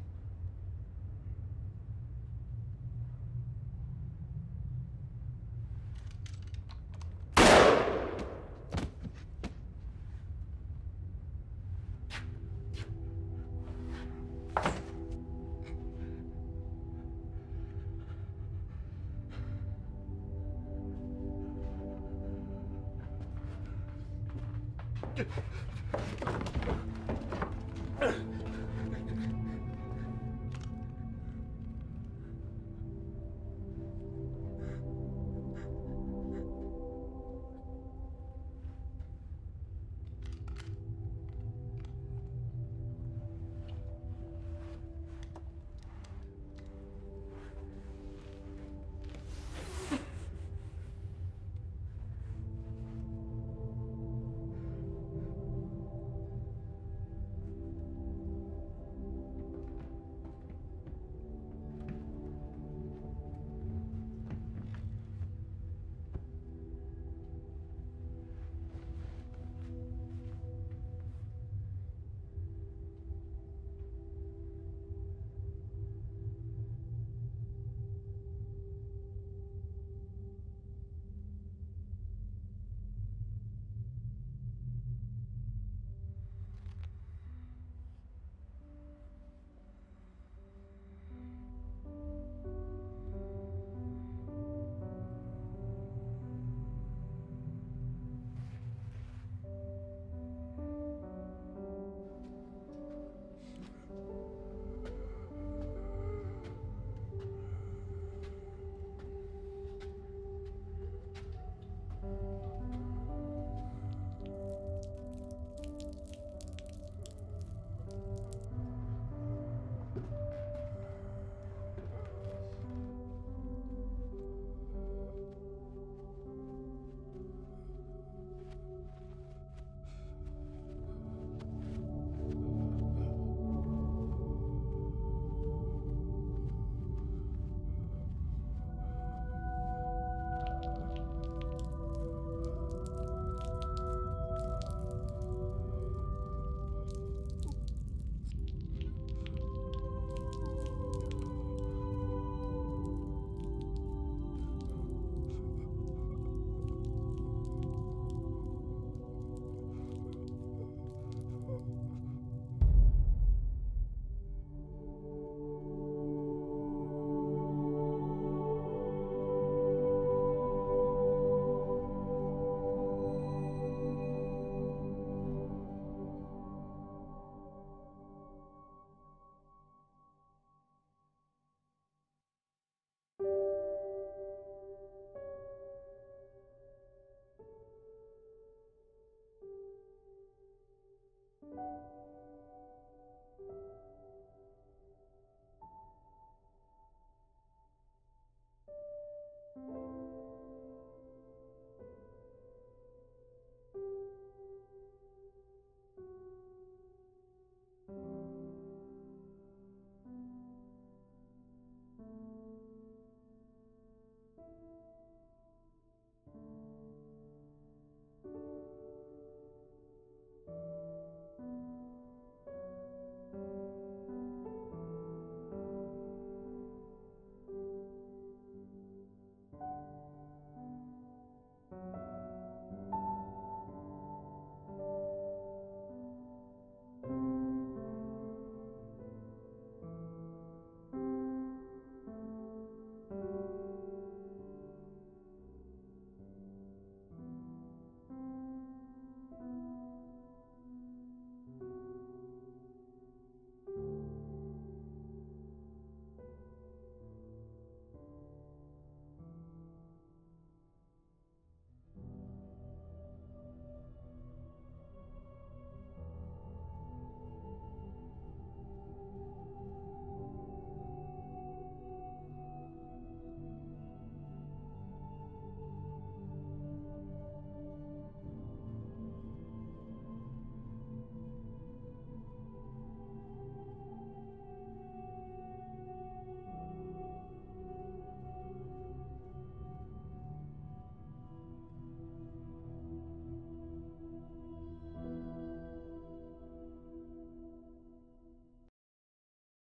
Ugh.